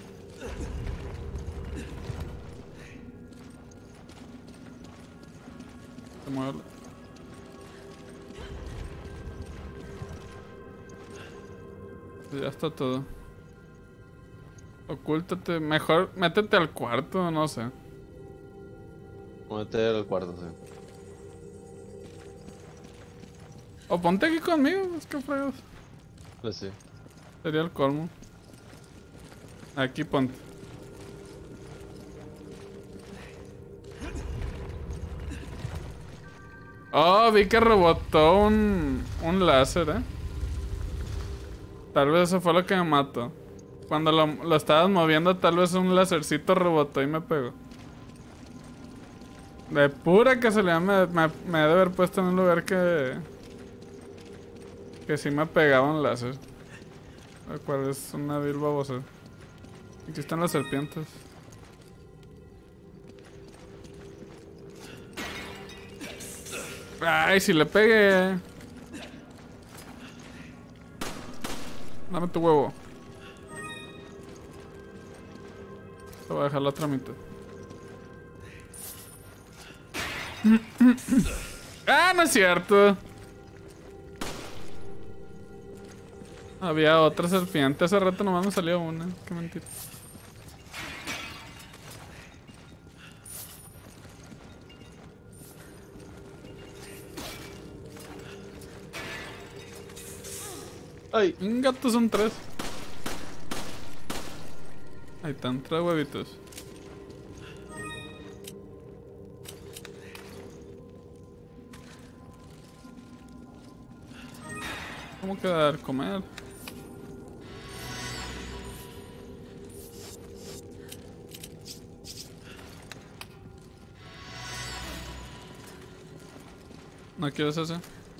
Se mueve. Ya está todo. Ocúltate. Mejor métete al cuarto, no sé. Voy a meter el cuarto, sí. O ponte aquí conmigo, es que fregas. Pues sí. Sería el colmo. Aquí ponte. Oh, vi que rebotó un, un láser, eh. Tal vez eso fue lo que me mató. Cuando lo, lo estabas moviendo, tal vez un lásercito rebotó y me pegó. De pura casualidad me, me, me he de haber puesto en un lugar que... Que sí me pegaba un láser. Lo cual es una vil babosa. Aquí están las serpientes. Ay, si le pegué. Dame tu huevo. Te voy a dejar la otra mitad. Ah, no es cierto. Había otra serpiente. Hace rato nomás me salió una. Qué mentira. ¡Ay! Un gato son tres. Ahí están, tres huevitos. ¿Cómo quedar? Comer. ¿No quieres ese?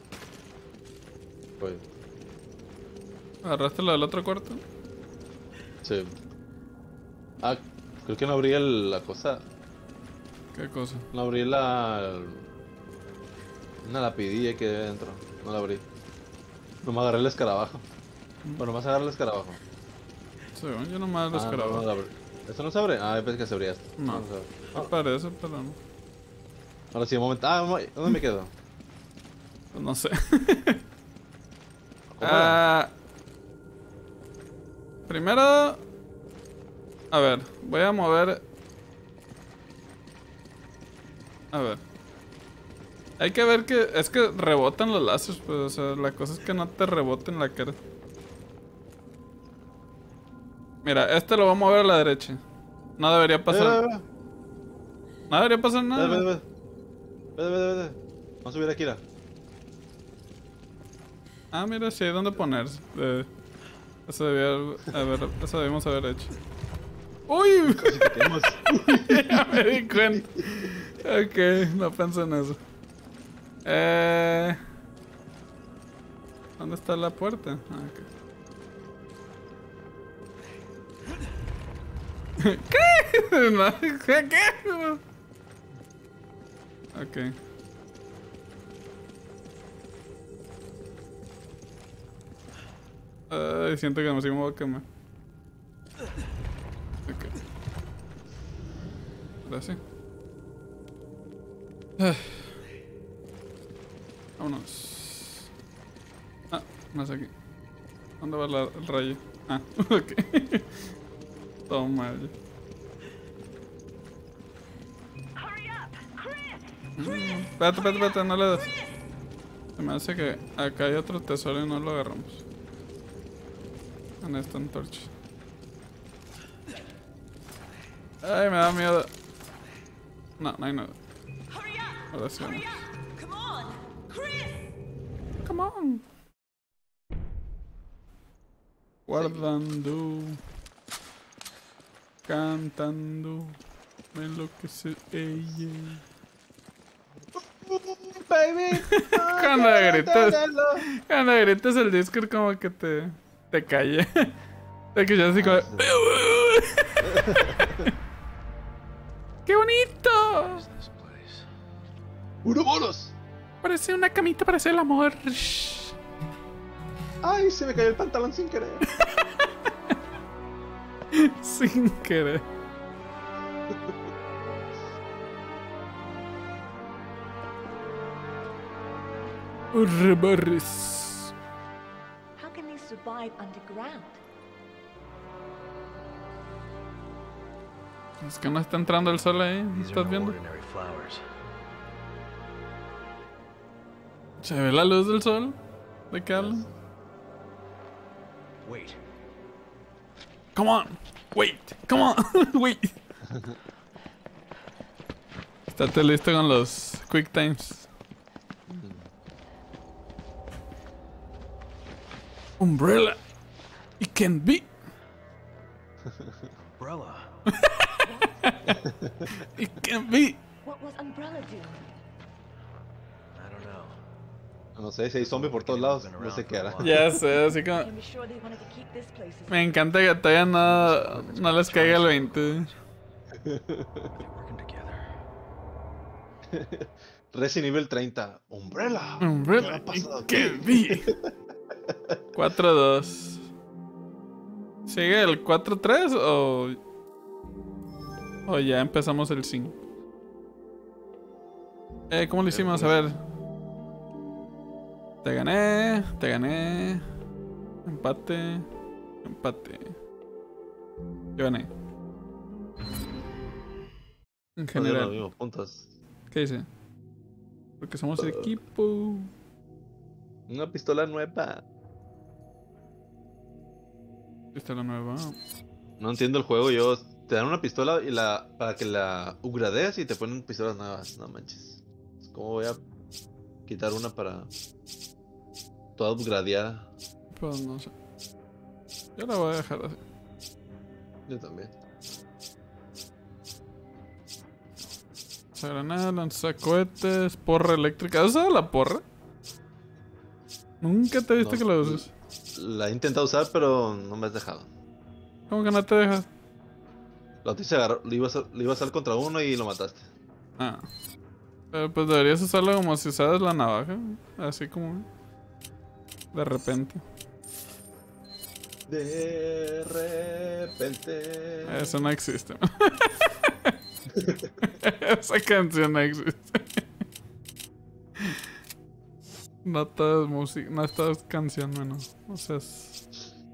Voy. ¿Agarraste lo del otro cuarto? Sí. Ah, Creo que no abrí el- la cosa. ¿Qué cosa? No abrí la... Una lapidilla que hay adentro. No la abrí. No me agarré el escarabajo. Bueno, más agarré el escarabajo. Según yo nomás los Ah, no, grabo. no la abrí. ¿Eso no se abre? Ah, yo pensé que se abría esto. No. se abre. Me parece, pero no. Ahora sí, un momento. Ah, un mo- ¿dónde me quedo? Pues no sé. ¿Cómo era? Ah, primero... A ver, voy a mover... A ver. Hay que ver que... Es que rebotan los lazos, pues, o sea, la cosa es que no te reboten la cara. Mira, este lo voy a mover a la derecha. No debería pasar... Vete, No debería pasar vete, nada. vete, vete. Vete, vete, vete. Vamos a subir aquí, mira. Ah, mira, sí hay dónde ponerse. Eh, eso debía haber... Eso debimos haber hecho. ¡Uy! Tenemos- Ya me di cuenta. Ok, no pensé en eso. Eh... ¿Dónde está la puerta? Ah, ok. ¿Qué? No, ¿qué? ¿Qué? Ok. Ay, siento que me sigo me voy a quemar. Ok. Ahora sí. Ah. Vámonos. Ah, más aquí. ¿Dónde va la- el rayo? Ah, ok. Todo mal. Mm, espérate, espérate, espérate, no le das. Se me hace que acá hay otro tesoro y no lo agarramos. En esta antorcha. Ay, me da miedo. No, no hay nada. Ahora sí vamos. Come on, Chris! Come on. Guardando. Cantando. Me enloquece ella. Baby. Cuando gritas. Cuando gritas el Discord como que te. Te calle. Te que ya así como. ¡Qué bonito! ¡Uroboros! Parece una camita para hacer el amor. ¡Ay, se me cayó el pantalón sin querer! Sin querer. Urrebarres. How can they survive underground? Es que no está entrando el sol ahí. These are ¿Estás no viendo? ordinary flowers. ¿Se ve la luz del sol? ¿De qué hablan? Wait. Come on. Wait. Come on. Wait. Estate listo con los quick times. Umbrella. It can be. Umbrella. It can be. What was Umbrella doing? I don't know. No sé, si hay zombies por todos lados, no sé qué hará. Ya sé, así como. Can be sure they wanted to keep this place as Me encanta que todavía no, no les caiga el veinte. They're working together. Resident Evil treinta. Umbrella. Umbrella. ¿Qué ha pasado It can aquí? be. cuatro dos. ¿Sigue el cuatro tres o.? O ya empezamos el cinco? Eh, ¿cómo lo hicimos? A ver. Te gané, te gané. Empate. Empate. Yo gané. En Todos los general. mismos puntos. ¿Qué dice? Porque somos equipo. Una pistola nueva. Esta es la nueva. No entiendo el juego, yo. Te dan una pistola y la para que la upgradees y te ponen pistolas nuevas. No manches. ¿Cómo voy a quitar una para toda upgradeada? Pues no sé. Yo la voy a dejar así. Yo también. Granada, lanzacohetes, porra eléctrica. ¿Has usado la porra? Nunca te he visto No, que la uses. La he intentado usar, pero no me has dejado. ¿Cómo que no te dejas? La otra se agarró, le ibas a, le ibas a dar contra uno y lo mataste. Ah. Pero pues deberías usarlo como si usaras la navaja. Así como. De repente. De repente. Eso no existe. Esa canción no existe. No todo es música, no todo es canción, menos. O sea, es...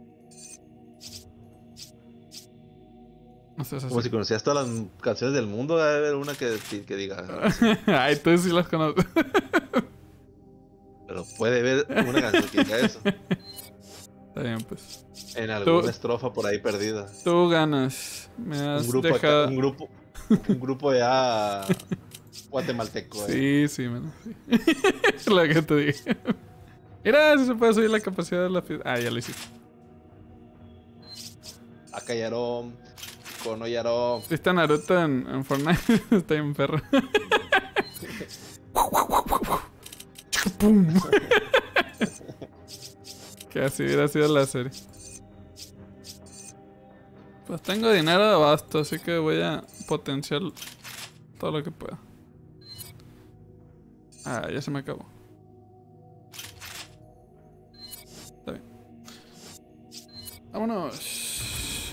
O sea, es así. Como si conocías todas las canciones del mundo, debe haber una que, que diga. Ay, tú sí las conoces. Pero puede haber una canción que diga eso. Está bien, pues. En alguna Tú- estrofa por ahí perdida. Tú ganas. Me has Un grupo, acá- dejado. un grupo, un grupo ya guatemalteco. eh. Sí, sí, menos. Sí. Lo que te dije. Mira, si se puede subir la capacidad de la fiesta. Ah, ya lo hiciste. Acá Yarón, Kono Yarón. ¿Viste a Naruto en, en Fortnite? Está bien perro. ¡Pum! Que así hubiera sido la serie. Pues tengo dinero de abasto, así que voy a potenciar todo lo que pueda. Ah, ya se me acabó. Está bien. Vámonos.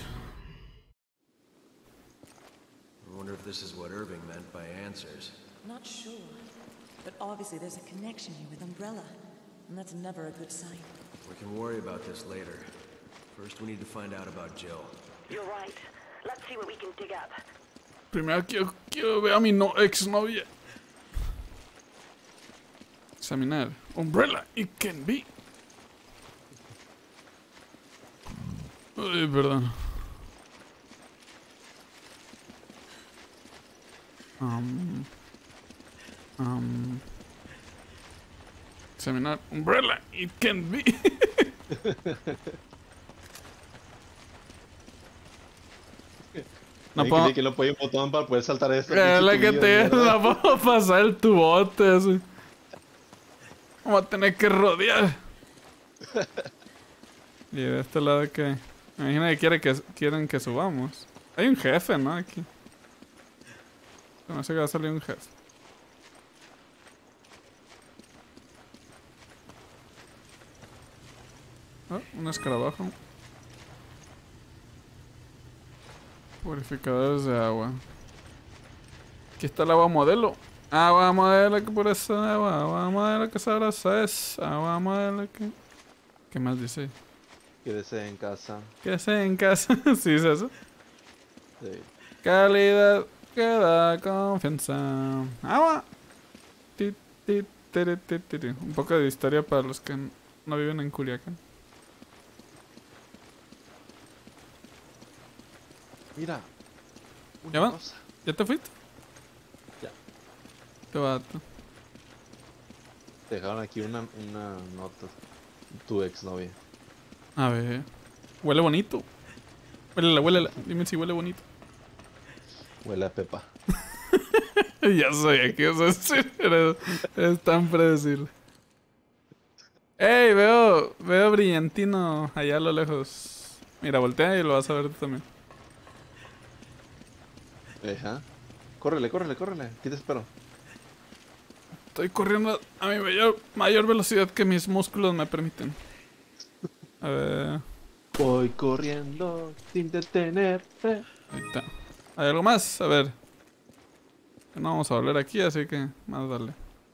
I wonder if this is what Irving meant by answers. Not sure. But obviously there's a connection here with Umbrella. And that's never a good sign. We can worry about this later. First, we need to find out about Jill. You're right. Let's see what we can dig up. Primero quiero, quiero ver a mi no, exnovia. Examinar. Umbrella, it can be. Ay, perdón. Um, um, examinar. Umbrella, it can be. No Hay puedo. que, que lo pone un botón para poder saltar esto. Es la que Pinche te tubillo de mierda. no puedo pasar el tubote así. Vamos a tener que rodear. Y de este lado que. Me imagino que, quiere que quieren que subamos. Hay un jefe, ¿no? Aquí. No sé que va a salir un jefe. Oh, un escarabajo. Purificadores de agua. Aquí está el agua modelo. Agua modelo que por eso agua. Agua modelo que sabrosa es. Agua modelo que. ¿Qué más dice? Quédese en casa. ¿Qué sé en casa? Sí, es eso. Sí. Calidad que da confianza. Agua. Ti, ti, tiri, ti, tiri. Un poco de historia para los que no viven en Culiacán. Mira. ¿Ya Una va? cosa. ¿Ya te fuiste? Ya. Te vato. Te dejaron aquí una, una nota. Tu exnovia. A ver. Huele bonito. Huélela, huélela. Dime si huele bonito. Huele a Pepa. Ya sabía que ibas a decir. Eres, eres tan predecible. ¡Ey! Veo, veo brillantino allá a lo lejos. Mira, voltea y lo vas a ver tú también. Ajá. Córrele, córrele, córrele. Aquí te espero. Estoy corriendo a mi mayor, mayor velocidad que mis músculos me permiten. A ver. Voy corriendo sin detenerte. Ahí está. ¿Hay algo más? A ver. No vamos a volver aquí, así que más darle.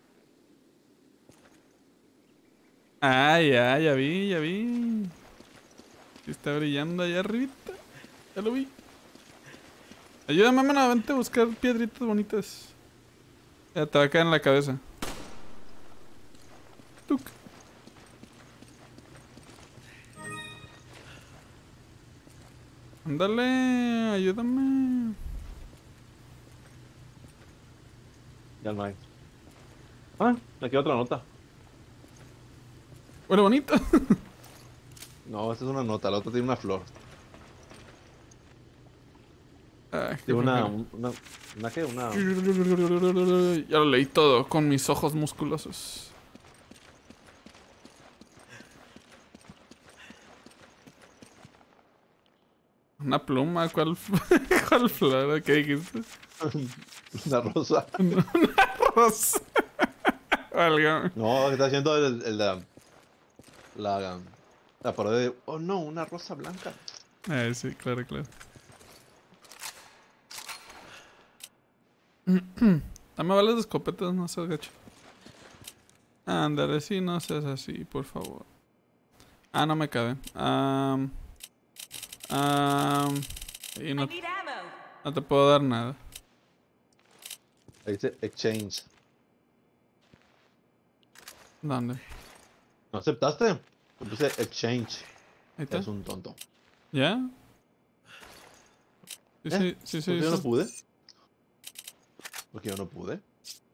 Ah, ya, ya vi, ya vi. Sí está brillando allá arribita. Ya lo vi. Ayúdame, mano, vente a buscar piedritas bonitas. Ya te va a caer en la cabeza. Tuc. Ándale, ayúdame. Ya no hay. Ah, aquí otra nota. Huele bonito. No, esta es una nota. La otra tiene una flor. Ay, qué Tiene una, flojera. una. ¿Una qué? Una. Ya lo leí todo con mis ojos musculosos. Una pluma, ¿cuál, ¿cuál flor? ¿Qué dijiste? Una rosa. Una rosa. Válgame. No, está haciendo el, el, la, la, la parodia de... Oh no, una rosa blanca. Eh, sí, claro, claro. Dame balas de escopetas, no seas gacho. Ándale, sí, no seas así, por favor. Ah, no me cabe. Um, um, y no, I need ammo. no te puedo dar nada. Ahí dice exchange. ¿Dónde? ¿No aceptaste? Te puse exchange. Ahí está. Es un tonto. ¿Ya? Sí, ¿Eh? sí, sí, sí. ¿Por qué yo no sí. pude? Porque yo no pude.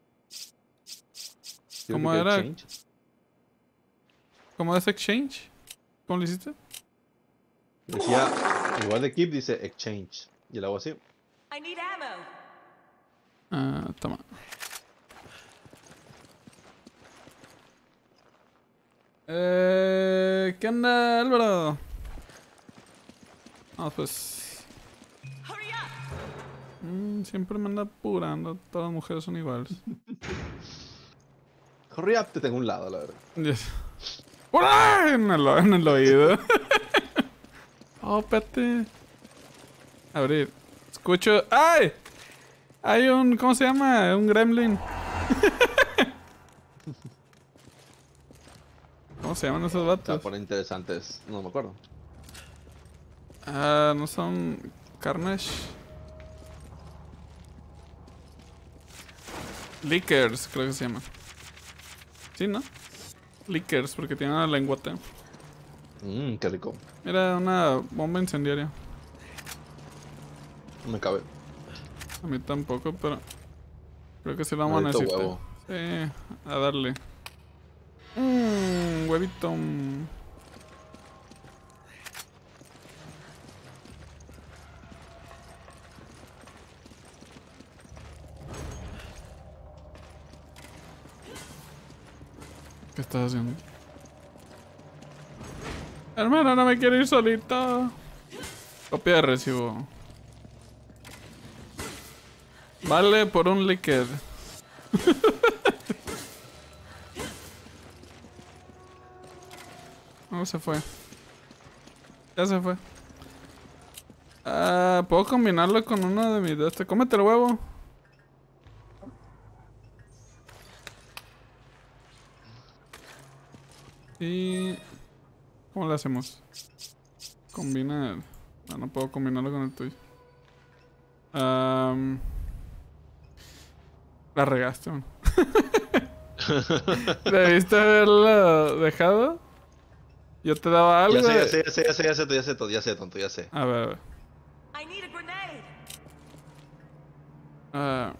Yo ¿Cómo piqué era? exchange. ¿Cómo es exchange? ¿Cómo lo hiciste? Decía, en lugar de keep dice exchange. Y lo hago así. I need ammo. Ah, toma. Eh, ¿qué onda, Álvaro? Vamos pues. Hurry up. Mm, siempre me anda apurando. Todas las mujeres son iguales. Hurry up, te tengo un lado, la verdad. Yes. ¡Por ahí! En el, en el oído. Oh, espérate. Abrir. Escucho. ¡Ay! Hay un. ¿Cómo se llama? Un gremlin. ¿Cómo se llaman esos Se va a vatos? poner interesantes. No me acuerdo. Ah, no son. Carnage. Lickers, creo que se llama. Sí, ¿no? Lickers, porque tienen una lenguota. Mmm, qué rico. Era una bomba incendiaria. No me cabe. A mí tampoco, pero creo que sí lo vamos a Maldito necesitar. huevo. Sí, a darle. Mmm, huevito. ¿Qué estás haciendo? Hermano, no me quiero ir solito. Copia de recibo. Vale por un liquid. No se fue. Ya se fue. Ah, puedo combinarlo con uno de mis de este. Cómete el huevo. Y ¿cómo lo hacemos? Combinar. No, no puedo combinarlo con el tuyo. Um, la regaste, man. ¿Debiste haberlo dejado? Yo te daba algo. Ya sé, ya de- sé, ya sé, ya sé, ya sé, ya sé, tonto, ya sé, tonto, ya sé. A ver, a ver. I need a grenade. Ah.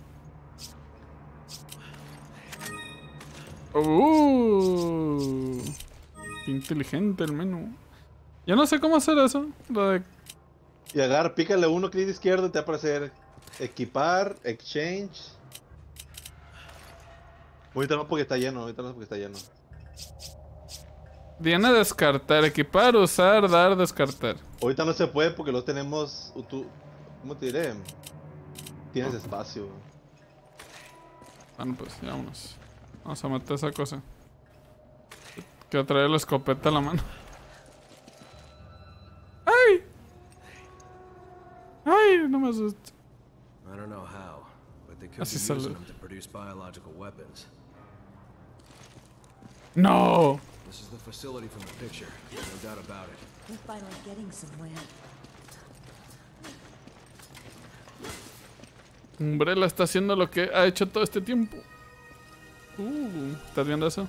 Uh, qué inteligente el menú. Yo no sé cómo hacer eso. Lo de... Y agarra, pícale uno, clic izquierdo y te va a aparecer equipar, exchange. Ahorita no porque está lleno, ahorita no porque está lleno. Viene descartar, equipar, usar, dar, descartar. Ahorita no se puede porque lo tenemos. Tú, ¿cómo te diré? Tienes espacio. Bueno, pues ya vámonos. Vamos a meter esa cosa. Quiero traer la escopeta a la mano. ¡Ay! ¡Ay! No me asustes. I don't know how, but they could Así be sale. using them to produce biological weapons. ¡No! This is the facility from the picture. No doubt about it. We're finally getting somewhere. Umbrella está haciendo lo que ha hecho todo este tiempo. Uh, ¿estás viendo eso?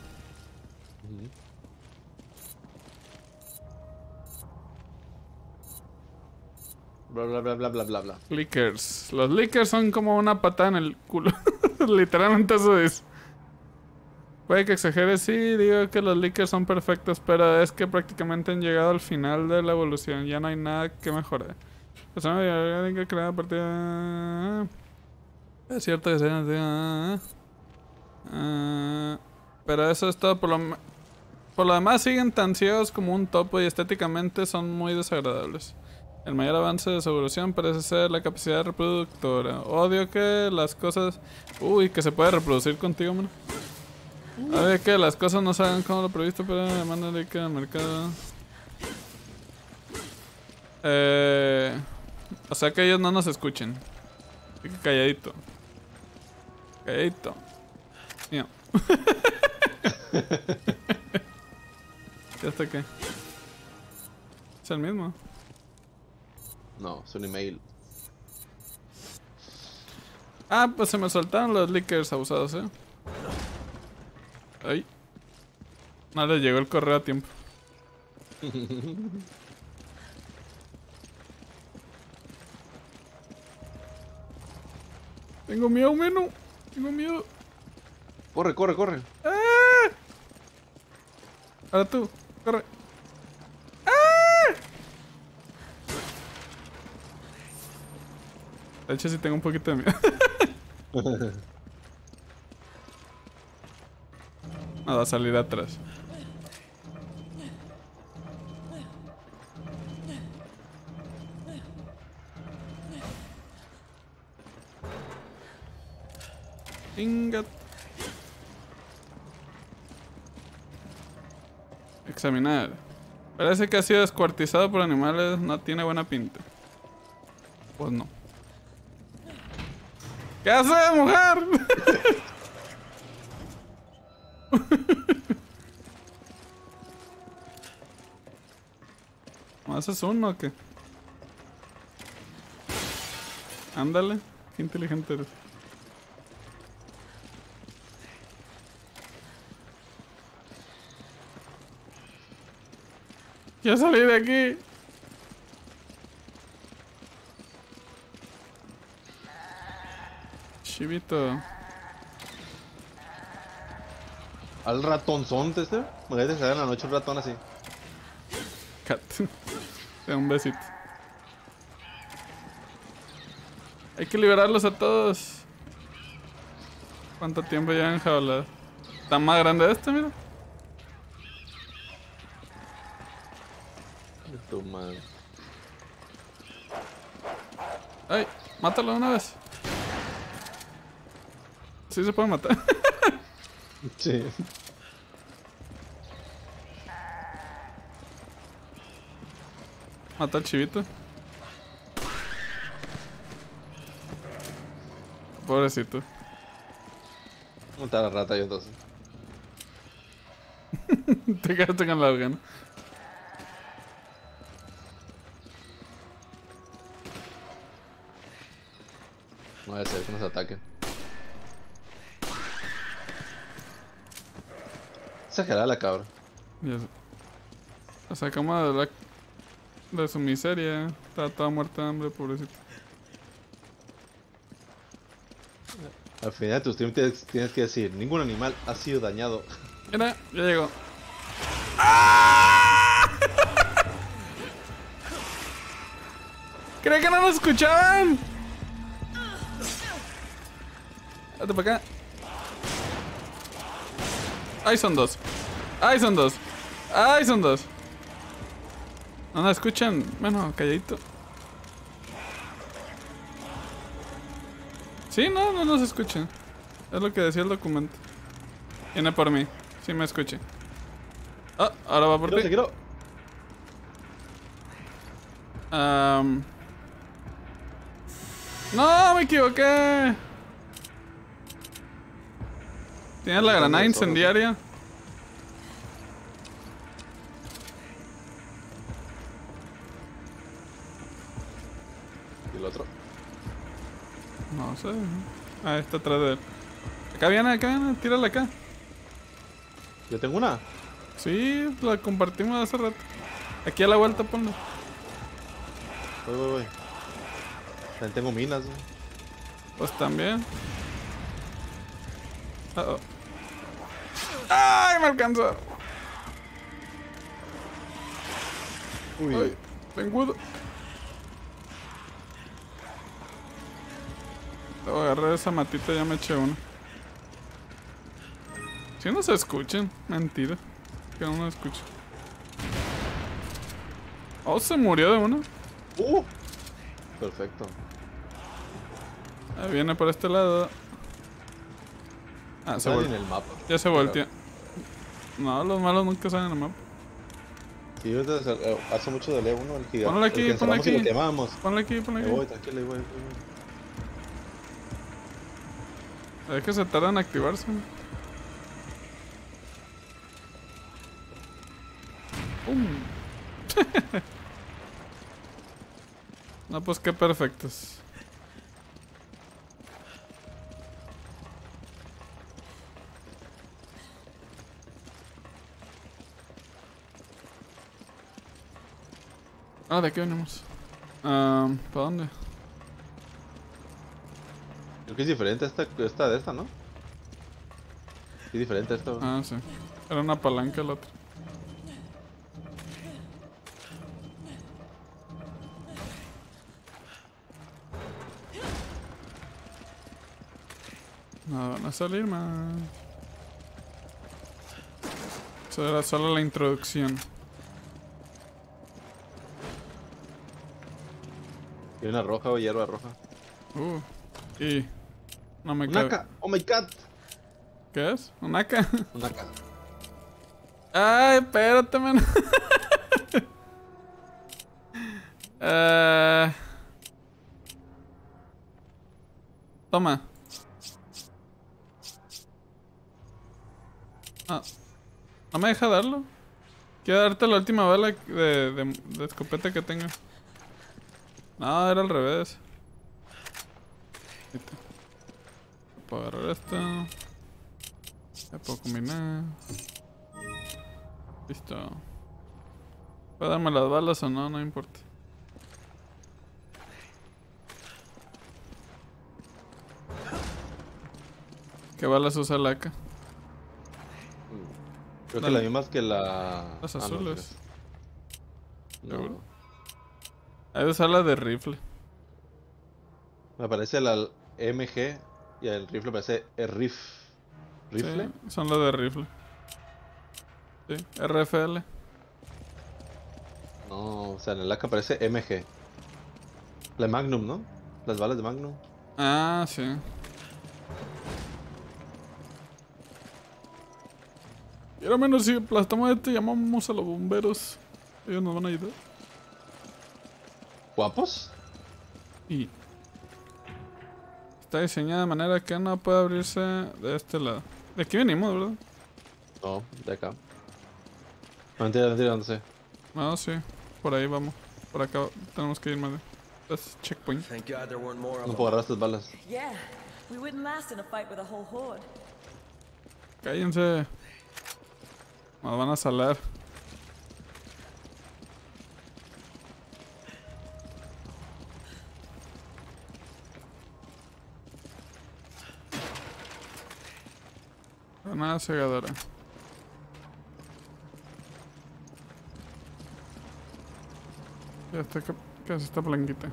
Bla bla bla bla bla bla bla. Lickers. Los lickers son como una patada en el culo. Literalmente eso es. Puede que exagere, sí, digo que los lickers son perfectos, pero es que prácticamente han llegado al final de la evolución. Ya no hay nada que mejorar. Pues no hay que crear a partir de... Es cierto que se... Ah, ah, pero eso es todo. Por lo, me- por lo demás siguen tan ciegos como un topo y estéticamente son muy desagradables. El mayor avance de su evolución parece ser la capacidad reproductora. Odio que las cosas... Uy, que se puede reproducir contigo, mano. Odio que las cosas no salgan como lo previsto, pero demanda rica del mercado. Eh... O sea que ellos no nos escuchen. Así que calladito. Calladito. Mío. ¿Y hasta qué? Es el mismo. No, es un email. Ah, pues se me soltaron los leakers abusados, eh. Ay. No les llegó el correo a tiempo. Tengo miedo, menú. Tengo miedo. Corre, corre, corre. ¡Ah! Ahora tú, corre. ¡Ah! De hecho, sí tengo un poquito de miedo. No, va a salir atrás. Ingat. Examinar. Parece que ha sido descuartizado por animales. No tiene buena pinta. Pues no. ¿Qué haces, mujer? ¿No haces uno o qué? Ándale. Qué inteligente eres. ¡Ya salí de aquí! Chivito. Al ratonzón, este. Imagínate que se en la noche un ratón así. Cat. Da un besito. Hay que liberarlos a todos. ¿Cuánto tiempo llevan enjaulados? Está más grande este, mira. Tu madre. Ay, mátalo de una vez. Sí se puede matar. Sí. Mata al chivito. Pobrecito. Montar a la rata yo entonces. Te quedaste con la gana. No debe ser que nos ataquen. Exagerada la cabra. Ya sé. La sacamos de, la, de su miseria. Está toda muerta de hambre, pobrecito. Al final de tu stream tienes, tienes que decir, ningún animal ha sido dañado. Mira, ya llegó. ¡Ah! Creí que no nos escuchaban. Vete para acá. Ahí son dos. Ahí son dos. Ahí son dos. No nos escuchan. Bueno, calladito. Sí, no, no nos escuchan. Es lo que decía el documento. Viene por mí. Sí me escucha. Ah, ahora va por Quiero, ti. quiero. Um... No, me equivoqué. ¿Tienes la granada incendiaria? ¿Y el otro? No sé. Ah, está atrás de él. Acá viene, acá viene. Tírala acá. Yo tengo una. Sí, la compartimos hace rato. Aquí a la vuelta ponlo. Voy, voy, voy. También tengo minas, ¿no? Pues también. Uh -oh. ¡Ay, me alcanzó! Uy. Ay, tengudo. Debo agarrar esa matita, ya me eché uno. Si no se escuchan, mentira. Que no se escucha. Oh, se murió de uno. Uh, perfecto. Ahí viene por este lado. Ah, se Sale en volteó. el mapa. Ya se volteó. No, los malos nunca salen en el mapa. Sí, ahorita se- eh, hace mucho de uno el gigante. Ponlo aquí, el que ponlo encerramos y lo aquí. quemamos. Ponle aquí, ponle Me aquí. voy, tranquilo, ahí voy, ahí voy. Es que se tarda en activarse. ¡Pum! No, pues qué perfectos. Ah, ¿de qué venimos? Ah, ¿para dónde? Creo que es diferente esta, esta de esta, ¿no? Sí, diferente esta. güey. Ah, sí. Era una palanca el otro. No van a salir más. Eso era solo la introducción. Y una roja o hierba roja. Uh. Y. No me Un cabe. AK. Oh my god. ¿Qué es? ¿Un A K? Un AK. Ay, espérate, man. Eh, Toma. Ah, no me deja darlo. Quiero darte la última bala de, de, de escopeta que tenga. No, era al revés. Ahorita. Puedo agarrar esto. Ya puedo combinar. Listo. ¿Puedo darme las balas o no? No importa. ¿Qué balas usa la A K? Creo que Dale. las mismas que la. Las ah, no, azules. No, ¿Seguro? Hay que usar la de rifle. me parece la M G y el rifle parece el rif. ¿Rifle? Sí, son las de rifle. Sí, R F L. No, o sea, en el A K parece M G. La Magnum, ¿no? Las balas de Magnum. Ah, sí. Y ahora menos si aplastamos este, llamamos a los bomberos. Ellos nos van a ayudar. ¿Guapos? Y está diseñada de manera que no puede abrirse de este lado. De aquí venimos, ¿verdad? No, de acá. No, mentira, mentira, no sé. No, sí. Por ahí vamos. Por acá tenemos que ir más de... Es checkpoint. Thank God there weren't more of No them. puedo agarrar estas balas. Yeah, we wouldn't last in a fight with a whole horde. Cállense. Nos van a salar. Granada cegadora. Ya está, ¿qué, qué hace esta blanquita?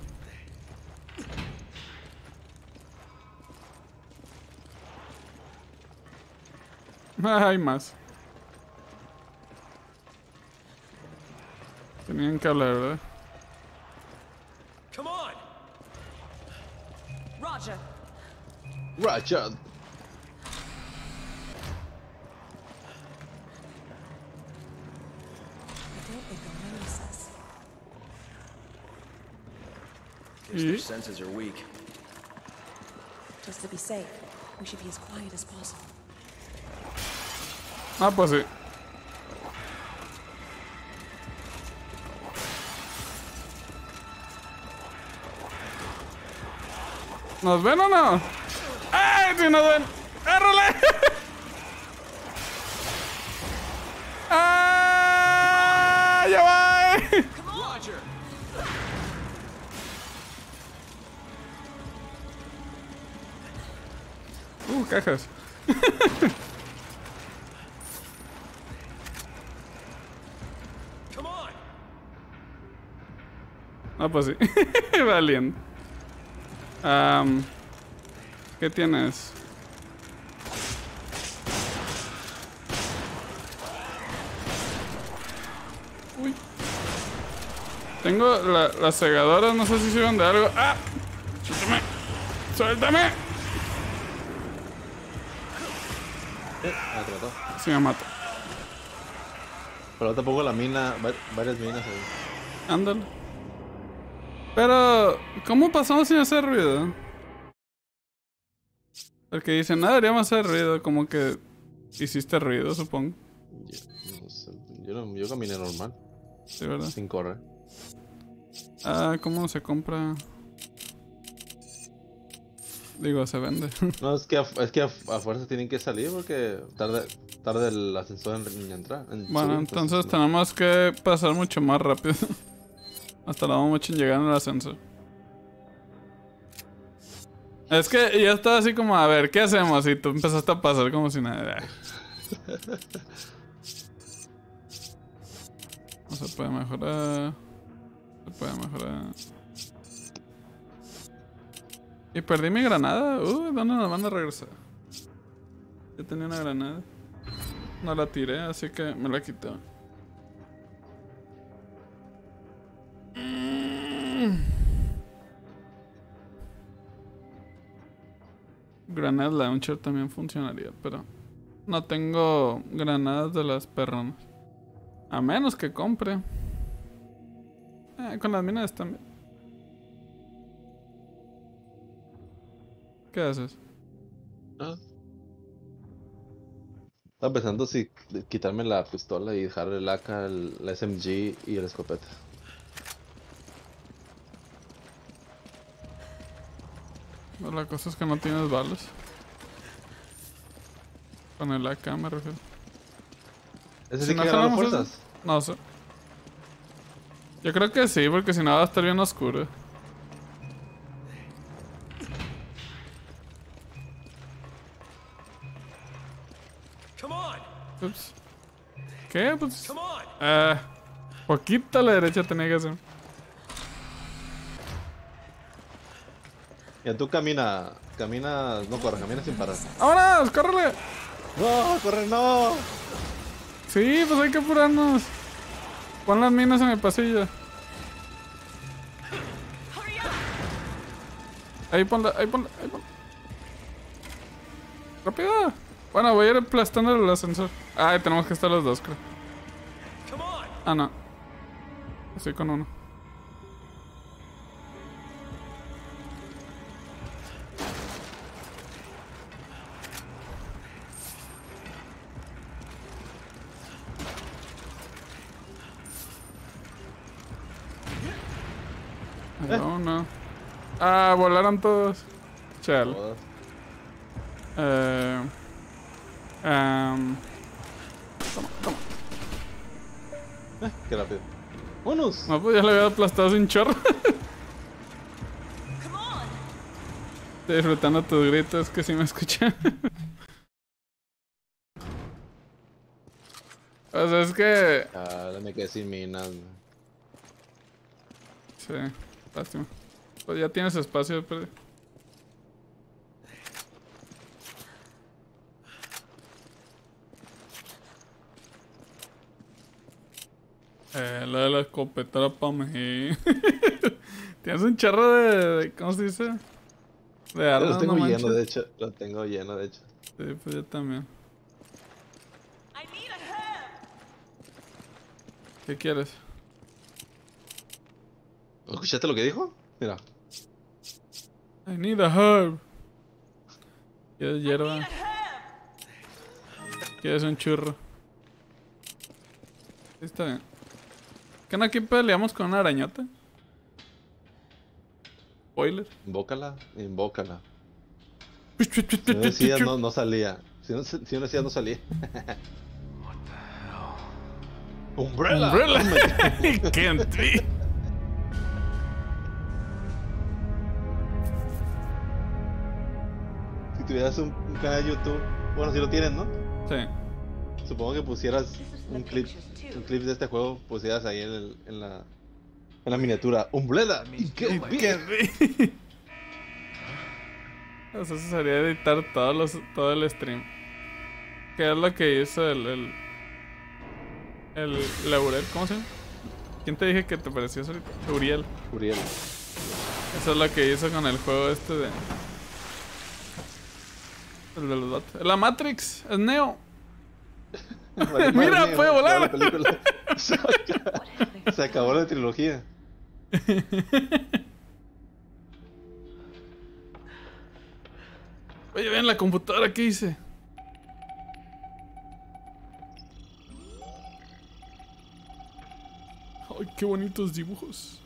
Ah, hay más. Tenían que hablar, ¿verdad? Come on! Roger, Roger. I don't think they'll notice us. Guess Y- their senses are weak. Just to be safe, we should be as quiet as possible. Ah, pues sí. ¿Nos ven o no? ¡Ay, si nos ven! ¡Agárrale! ¡Ah! ¡Ya va! Roger! Uh, cajas. Come on! Ah, pues sí. Valiente. Am, ¿Qué tienes? Uy. Tengo la, las segadoras, no sé si sirven de algo. ¡Ah! ¡Suéltame! ¡Suéltame! Eh, ah, te mató. Sí me mato. Pero ahora te pongo la mina, va- varias minas ahí. Ándale. Pero, ¿cómo pasamos sin hacer ruido? Porque dice, no deberíamos hacer ruido, como que hiciste ruido, supongo. Yo, no sé, yo, no- yo caminé normal, Sí, ¿verdad? sin correr. Ah, ¿cómo se compra? Digo, se vende. No, es que a, es que a, a fuerza tienen que salir porque tarda, tarda el ascensor en, en entrar. En Bueno, subir, entonces no. tenemos que pasar mucho más rápido. Hasta tardamos mucho en llegar en el ascensor. Es que yo estaba así como, a ver, ¿qué hacemos? Y tú empezaste a pasar como si nada. No se puede mejorar. Se puede mejorar. Y perdí mi granada. Uy, ¿dónde nos van a regresar? Yo tenía una granada. No la tiré, así que me la quité. Mm. Granada launcher también funcionaría, pero no tengo granadas de las perronas. A menos que compre. Eh, con las minas también. ¿Qué haces? Ah. Estaba pensando si quitarme la pistola y dejar el A K, el, la S M G y el escopeta. Pues la cosa es que no tienes balas. Con el A K me refiero. ¿Ese Si sí no que ganó jalamos eso, fuerzas? no sé. Yo creo que sí, porque si no va a estar bien oscuro. Come on! Ups. ¿Qué? Pues. Come on! Ah, poquito a la derecha tenía que hacer. Ya tú camina, camina, no corre, camina sin parar. ¡Vámonos! ¡Córrele! ¡No, corre, no! Sí, pues hay que apurarnos. Pon las minas en el pasillo. Ahí ponla, ahí ponla, ahí ponla. ¡Rápido! Bueno, voy a ir aplastando el ascensor. Ah, tenemos que estar los dos, creo. Come on! Ah, no. Estoy con uno. Ahí va uno. Ah, volaron todos. Chale. Joder. Eh, um, toma, toma. Eh, qué rápido. ¡Vámonos! No, pues ya le había aplastado sin chorro. Estoy disfrutando tus gritos, que sí me escuchan. O sea, es que... Ah, me quedé sin minas. Sí, lástima. Pues ya tienes espacio, pero... Eh, lo de la escopeta para mí. Tienes un charro de, de... ¿Cómo se dice? De Lo armas, tengo no lleno, manches. de hecho. Lo tengo lleno, de hecho. Sí, pues yo también. I need a hand. ¿Qué quieres? ¿Escuchaste lo que dijo? Mira. I need a herb. ¿Quieres hierba? ¿Quieres un churro? Sí, está bien. ¿Qué no aquí peleamos con una arañota? Spoiler. Invócala, invócala. Si no decía, no, no salía. Si no, si no decía, no salía. ¡Umbrella! Umbrella. Can't be. Si tuvieras un, un canal de YouTube, bueno, si lo tienes, ¿no? Sí. Supongo que pusieras un clip, un clip de este juego, pusieras ahí en, el, en la en la miniatura. ¡Umbrella! ¿Y qué? Can't be. O sea, eso sería editar todos los, todo el stream. ¿Qué es lo que hizo el... el... el Laurel? ¿Cómo se llama? ¿Quién te dije que te pareció eso ahorita? Uriel. Uriel. Eso es lo que hizo con el juego este de... El de los datos. La Matrix, es Neo. Vale, Mira, madre, puede toda volar. la película. Se acabó- Se acabó la trilogía. Oye, vean la computadora, ¿qué hice? Ay, qué bonitos dibujos.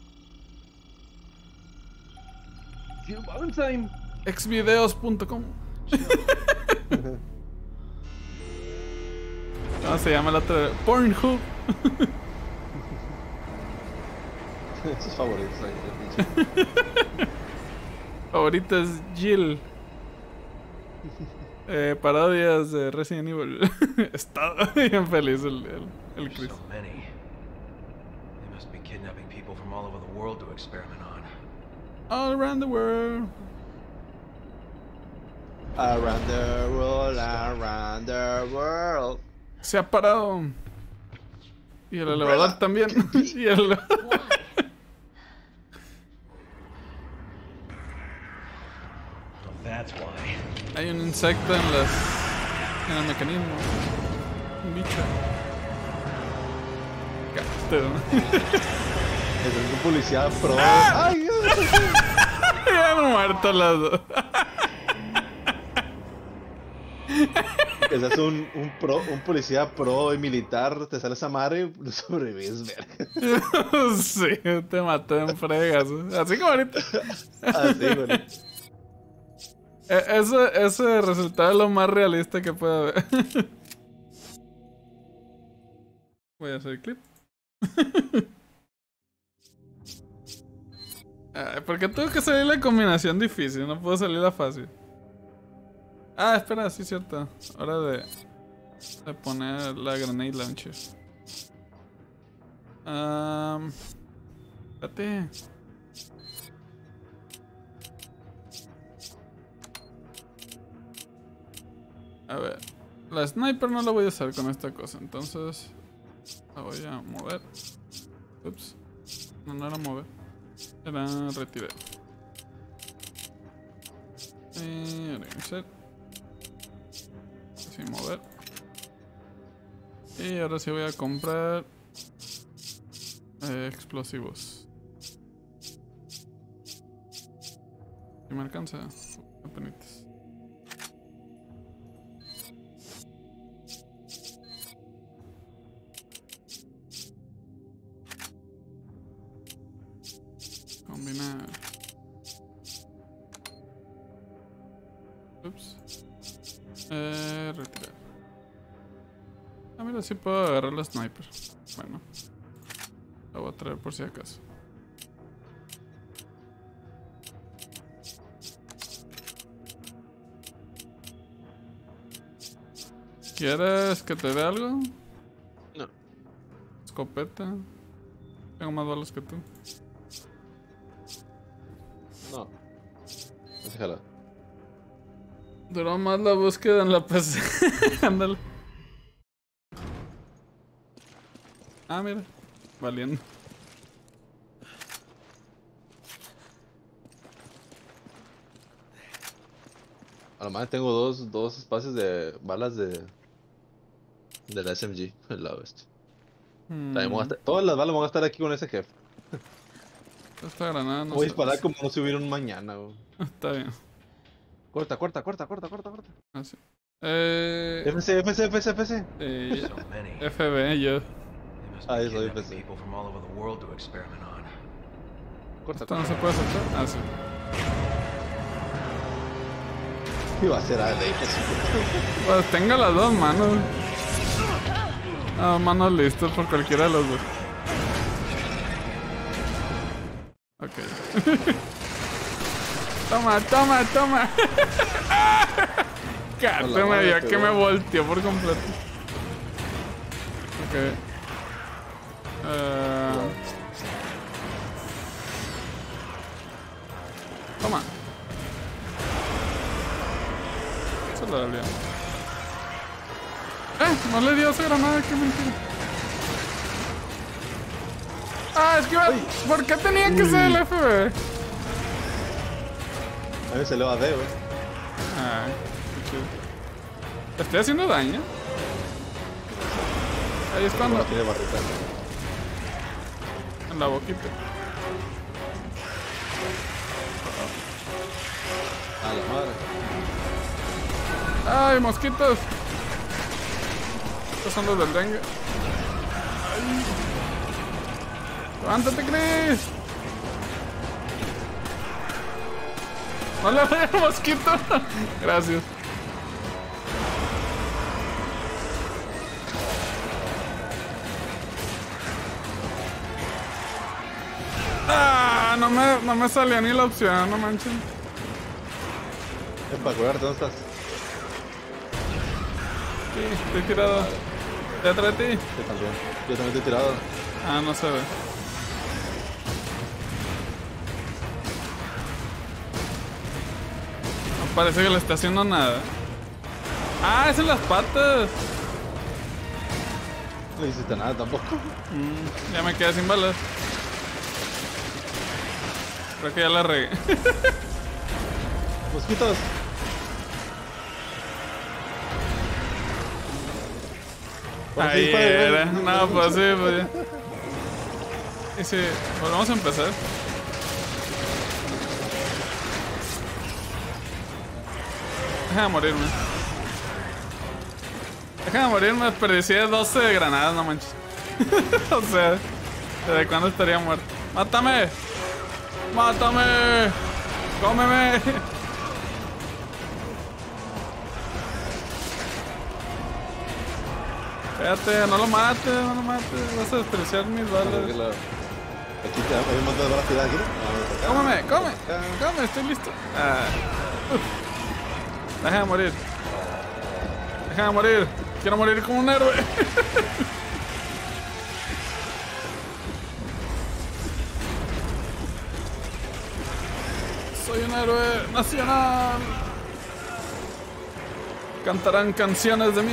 exvideos punto com. ¿Cómo se llama la otra? Pornhub. Sus favoritos ahí. Favorita es Jill. Eh, parodias de Resident Evil. Está bien feliz el, el, el Chris. So many. They must be kidnapping people from all over the world to experiment on. All around the world. Around the world, around the world. Se ha parado. Y el elevador también. Y el... That's why. Hay un insecto en las... en el mecanismo. Un bicho. Gato. Es un policía pro. ¡Ay! Ya han muerto las dos. Que seas un, un, pro, un policía pro y militar, te sale esa madre y sobrevives, verga. Sí, te mató en fregas. Así como ahorita. Así, güey. E- Ese, ese resultado es lo más realista que puede haber. Voy a hacer el clip. Ay, ¿por qué tuvo que salir la combinación difícil? No pudo salir la fácil. Ah, espera, sí es cierto. Hora de, de poner la grenade launcher. Um, espérate. A ver, la sniper no la voy a usar con esta cosa, entonces la voy a mover. Ups, no, no era mover, era retirar. Y ahora insert. Así mover. Y ahora sí voy a comprar eh, explosivos. Si me alcanza, apenitas. Combinar. Ups. Eh, retirar. Ah, mira, sí puedo agarrar la sniper. Bueno, la voy a traer por si acaso. ¿Quieres que te dé algo? No. Escopeta. Tengo más balas que tú. No. Déjala. Duró más la búsqueda en la P C. Ándale. Ah, mira. Valiendo. A lo más tengo dos, dos espacios de balas de. Del S M G. El lado este. Hmm. También voy a estar- todas las balas van a estar aquí con ese jefe. Esta granada no Voy a sé. disparar como no se hubiera un mañana, güey. Está bien. Corta, corta, corta, corta, corta, corta. Así. Eh, F C, F C, F C, F C. eh, So many. F B, yo. They must Ah, be eso yo kidnapping pensé. people from all over the world to experiment on. Corta, ¿Esto no corta. se puede saltar? Ah, sí. Iba a ser A D. Pues tenga las dos manos. Ah, manos listas por cualquiera de los dos. Ok. Toma, toma, toma. Gato Con la me mano dio te que me voy. volteó por completo. Ok. Eh, Toma. Se lo dolió. Eh, no le dio esa granada, qué mentira. Ah, esquiva. ¿Por qué tenía que ser el F, güey? A mí se le va a D, güey. Ay, qué chido. ¿Estoy haciendo daño? Ahí es cuando. No tiene barrita. En la boquita. A la madre. ¡Ay, mosquitos! Estos son los del dengue. ¡Ay! ¡Levántate, Chris! ¡No le vaya al mosquito! Gracias. ¡Ah! No me, no me salía ni la opción, no manchen. Es para curarte, ¿dónde estás? Sí, estoy tirado. ¿Detrás de ti? Yo también. Yo también estoy tirado. Ah, no se ve. No parece que le está haciendo nada. Ah, es en las patas. No hiciste nada tampoco. Mm, ya me quedé sin balas. Creo que ya la regué. Mosquitos. Ahí era. No, pues sí, pues ya. Y sí, volvamos a empezar. Deja de morirme. Deja de morirme, desperdicié doce granadas, no manches. O sea, ¿desde cuándo estaría muerto? ¡Mátame! ¡Mátame! ¡Cómeme! Espérate, no lo mates, no lo mates. Vas a desperdiciar mis balas. Aquí te hay un montón de balas tiradas aquí. Ah, ¡Cómeme! ¡Come! ¡Come! Estoy listo. Ah. Uf. Deja de morir. Deja de morir. Quiero morir como un héroe. Soy un héroe nacional. Cantarán canciones de mí.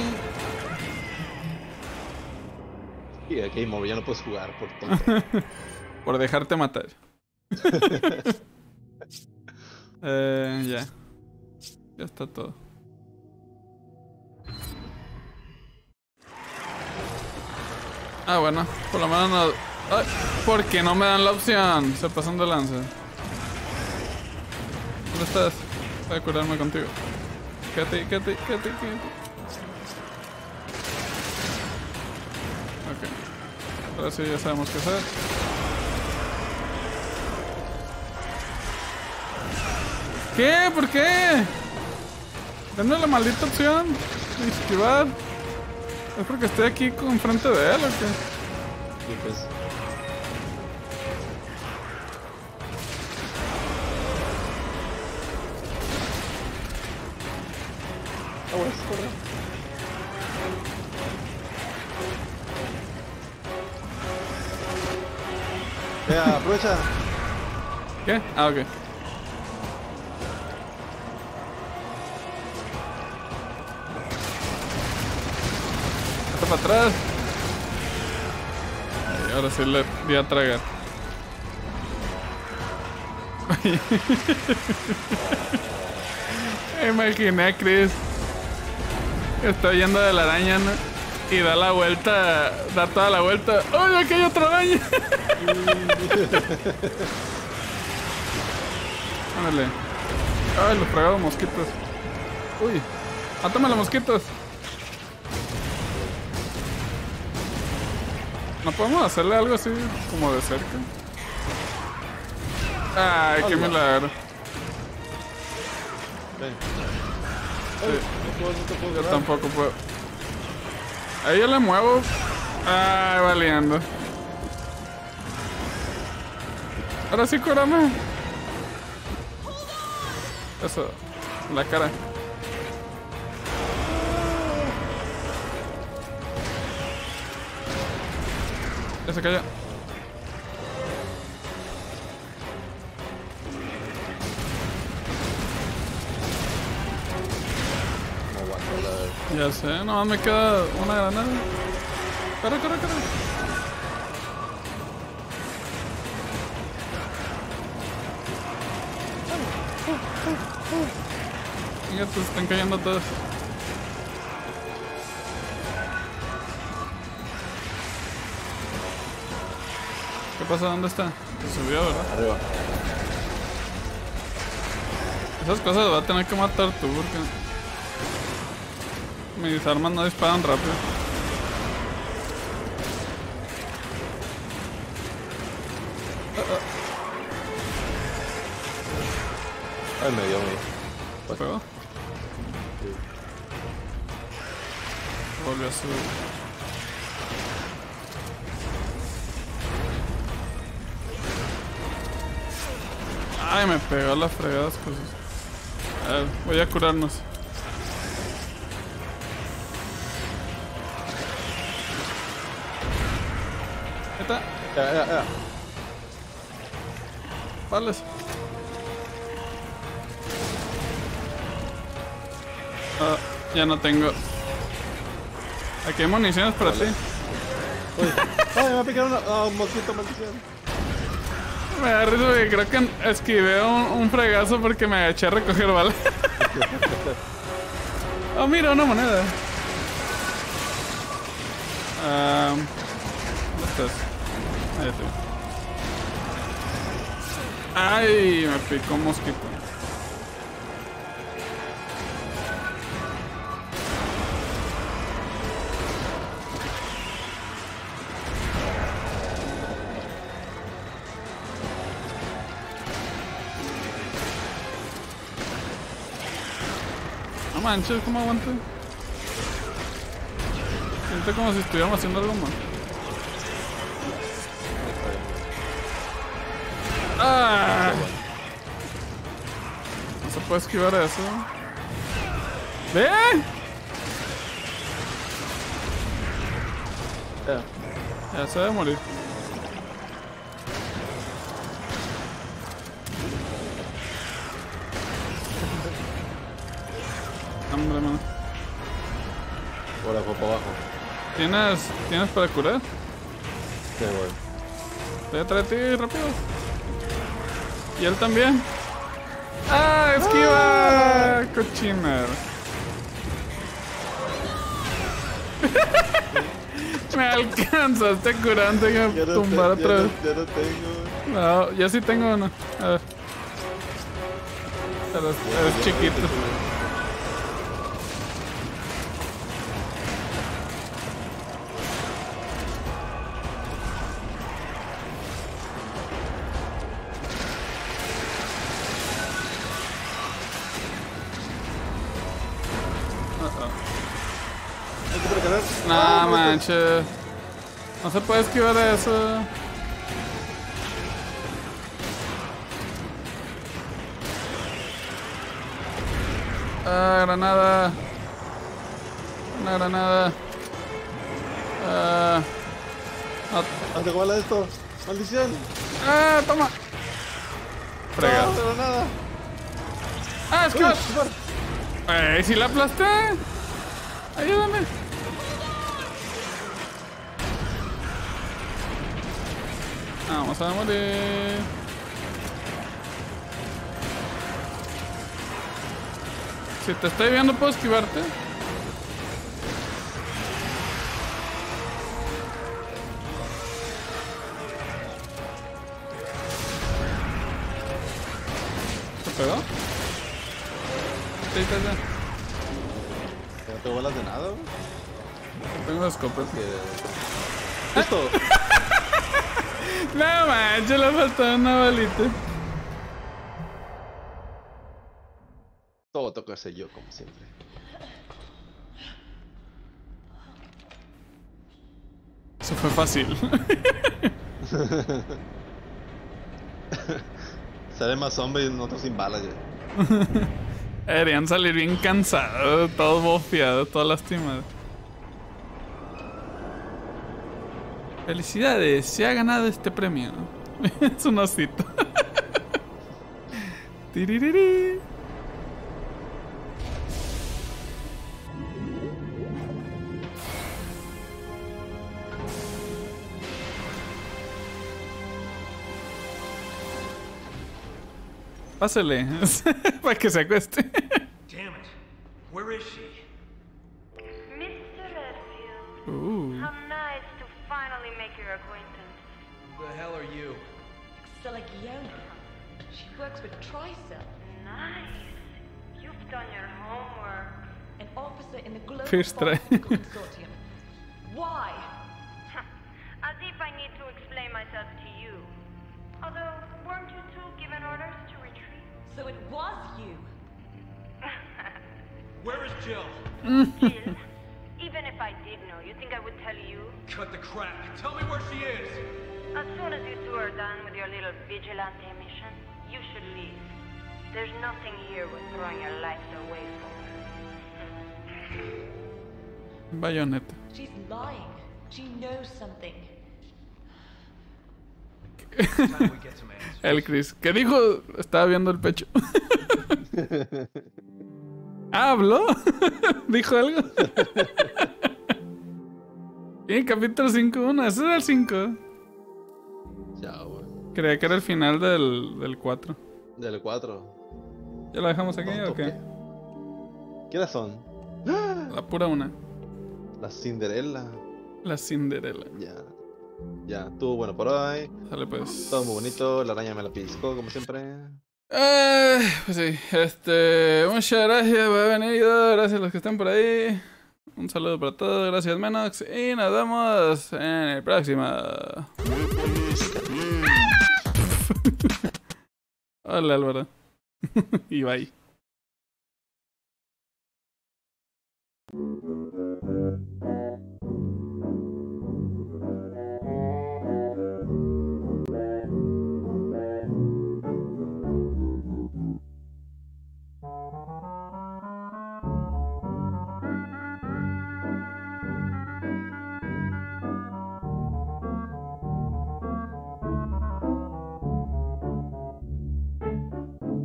Y aquí Game ya no puedes jugar por tonto. Por dejarte matar. eh, ya. Ya está todo. Ah, bueno. Por lo menos no... Ay, ¿por qué no me dan la opción? Se pasan de lanza. ¿Dónde estás? Voy a curarme contigo. Quédate, quédate, quédate, quédate. Ok. Ahora sí ya sabemos qué hacer. ¿Qué? ¿Por qué? Denme la maldita opción de esquivar. ¿Es porque estoy aquí enfrente de él o qué? Y pues. Ah, bueno, corre. Vea, aprovecha. ¿Qué? Ah, ok. Está para atrás. Ay, ahora sí le di a tragar. Me imaginé a Chris. Está yendo de la araña, ¿no? Y da la vuelta, da toda la vuelta. ¡Ay, aquí hay otra araña! Ándale. Ay, los fregados mosquitos. Uy, mátame los mosquitos. ¿No podemos hacerle algo así como de cerca? Ay, qué milagro. Ven. Sí. No puedo, no te puedo Yo ganar. tampoco puedo. Ahí yo le muevo. Ay, valiendo. Ahora sí, cúrame. Eso. La cara. Ya se cayó. No aguanto la. Ya sé, nomás me queda una granada. Corre, corre, corre. Fíjate, están cayendo todos. ¿Qué pasa? ¿Dónde está? Se subió, ¿verdad? Arriba. Esas cosas las va a tener que matar tú porque mis armas no disparan rápido. Ay, me dio, me dio. ¿Te pegó? Volvió a subir. Ay, me pegó las fregadas cosas. A ver, voy a curarnos. Ahí está. Ya, ya, ya. Vales. Ah, ya no tengo. Aquí hay municiones para ti. Uy. Ay, me va a picar una. Ah, un mosquito, maldición. Me da risa porque creo que esquivé un, un fregazo porque me eché a recoger balas. Oh, mira, una moneda. Um, ¿Dónde estás? Ahí estoy. Ay, me picó un mosquito. No manches, ¿cómo aguanto? Siento como si estuviéramos haciendo algo mal. ¡Ah! No se puede esquivar eso. ¡Ve! Ya. Ya se debe morir. Hombre, mano. Ahora fue para abajo. ¿Tienes, ¿Tienes para curar? Sí, bueno. Voy a traer a ti rápido. Y él también. ¡Ah! ¡Esquiva! ¡Ah! Cochiner. Me alcanzaste curando y a tumbar otra vez. Ya no tengo. No, yo sí tengo uno. A ver. Pero es, es chiquito. No manches. No se puede esquivar eso. Ah, granada. Una granada. Ah. Ah, Hazte bala esto. Maldición. ah, toma. Fregado. No, pero nada. Ah, esquiva. Eh, si la aplasté. Ayúdame. Vamos a morir. Si te estoy viendo, puedo esquivarte. ¿Te pegó? Sí, sí, sí. No tengo balas de nada, güey. Tengo escopeta. Que... Esto. No manches, le faltaba una balita. Todo toca ser yo, como siempre. Eso fue fácil. Sale más zombies y nosotros sin balas ya. Deberían salir bien cansados, todos bofeados, todos lastimados. Felicidades, se ha ganado este premio. Es un osito. Tiririri. Pásale, para que se acueste. Damn it. Where is she? Mister Redfield, Uh. how nice to finally make your acquaintance. Who the hell are you? Selagiona. She works with Tricell, Nice. You've done your homework. an officer in the Global First try. Pharmaceutical Consortium. Why? As if I need to explain myself to you. Although, weren't you two given orders to retreat? So it was you. Where is Jill? Jill, even if I did know, you think I would tell you? Cut the crap. Tell me where she is. As soon as you two are done with your little vigilante mission, you should leave. There's nothing here worth throwing your lives away for. Bayonetta. She's lying. She knows something. Time we get some answers. El Chris. ¿Qué dijo? Estaba viendo el pecho. Ah, ¿habló? ¿Dijo algo? Y capítulo cinco punto uno. Ese era el cinco. Ya, güey. Creía que era el final del, del cuatro. Del cuatro. ¿Ya lo dejamos aquí o qué? ¿Qué horas son? La pura una. La Cinderella. La Cinderella. Ya. Ya, estuvo bueno por hoy. Sale pues. Todo muy bonito. La araña me la piscó, como siempre. Eh, pues sí, este, muchas gracias por haber venido, gracias a los que están por ahí. Un saludo para todos, gracias Menox y nos vemos en el próximo. Hola Álvaro. Y bye.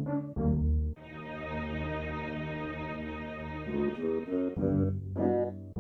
Thank you.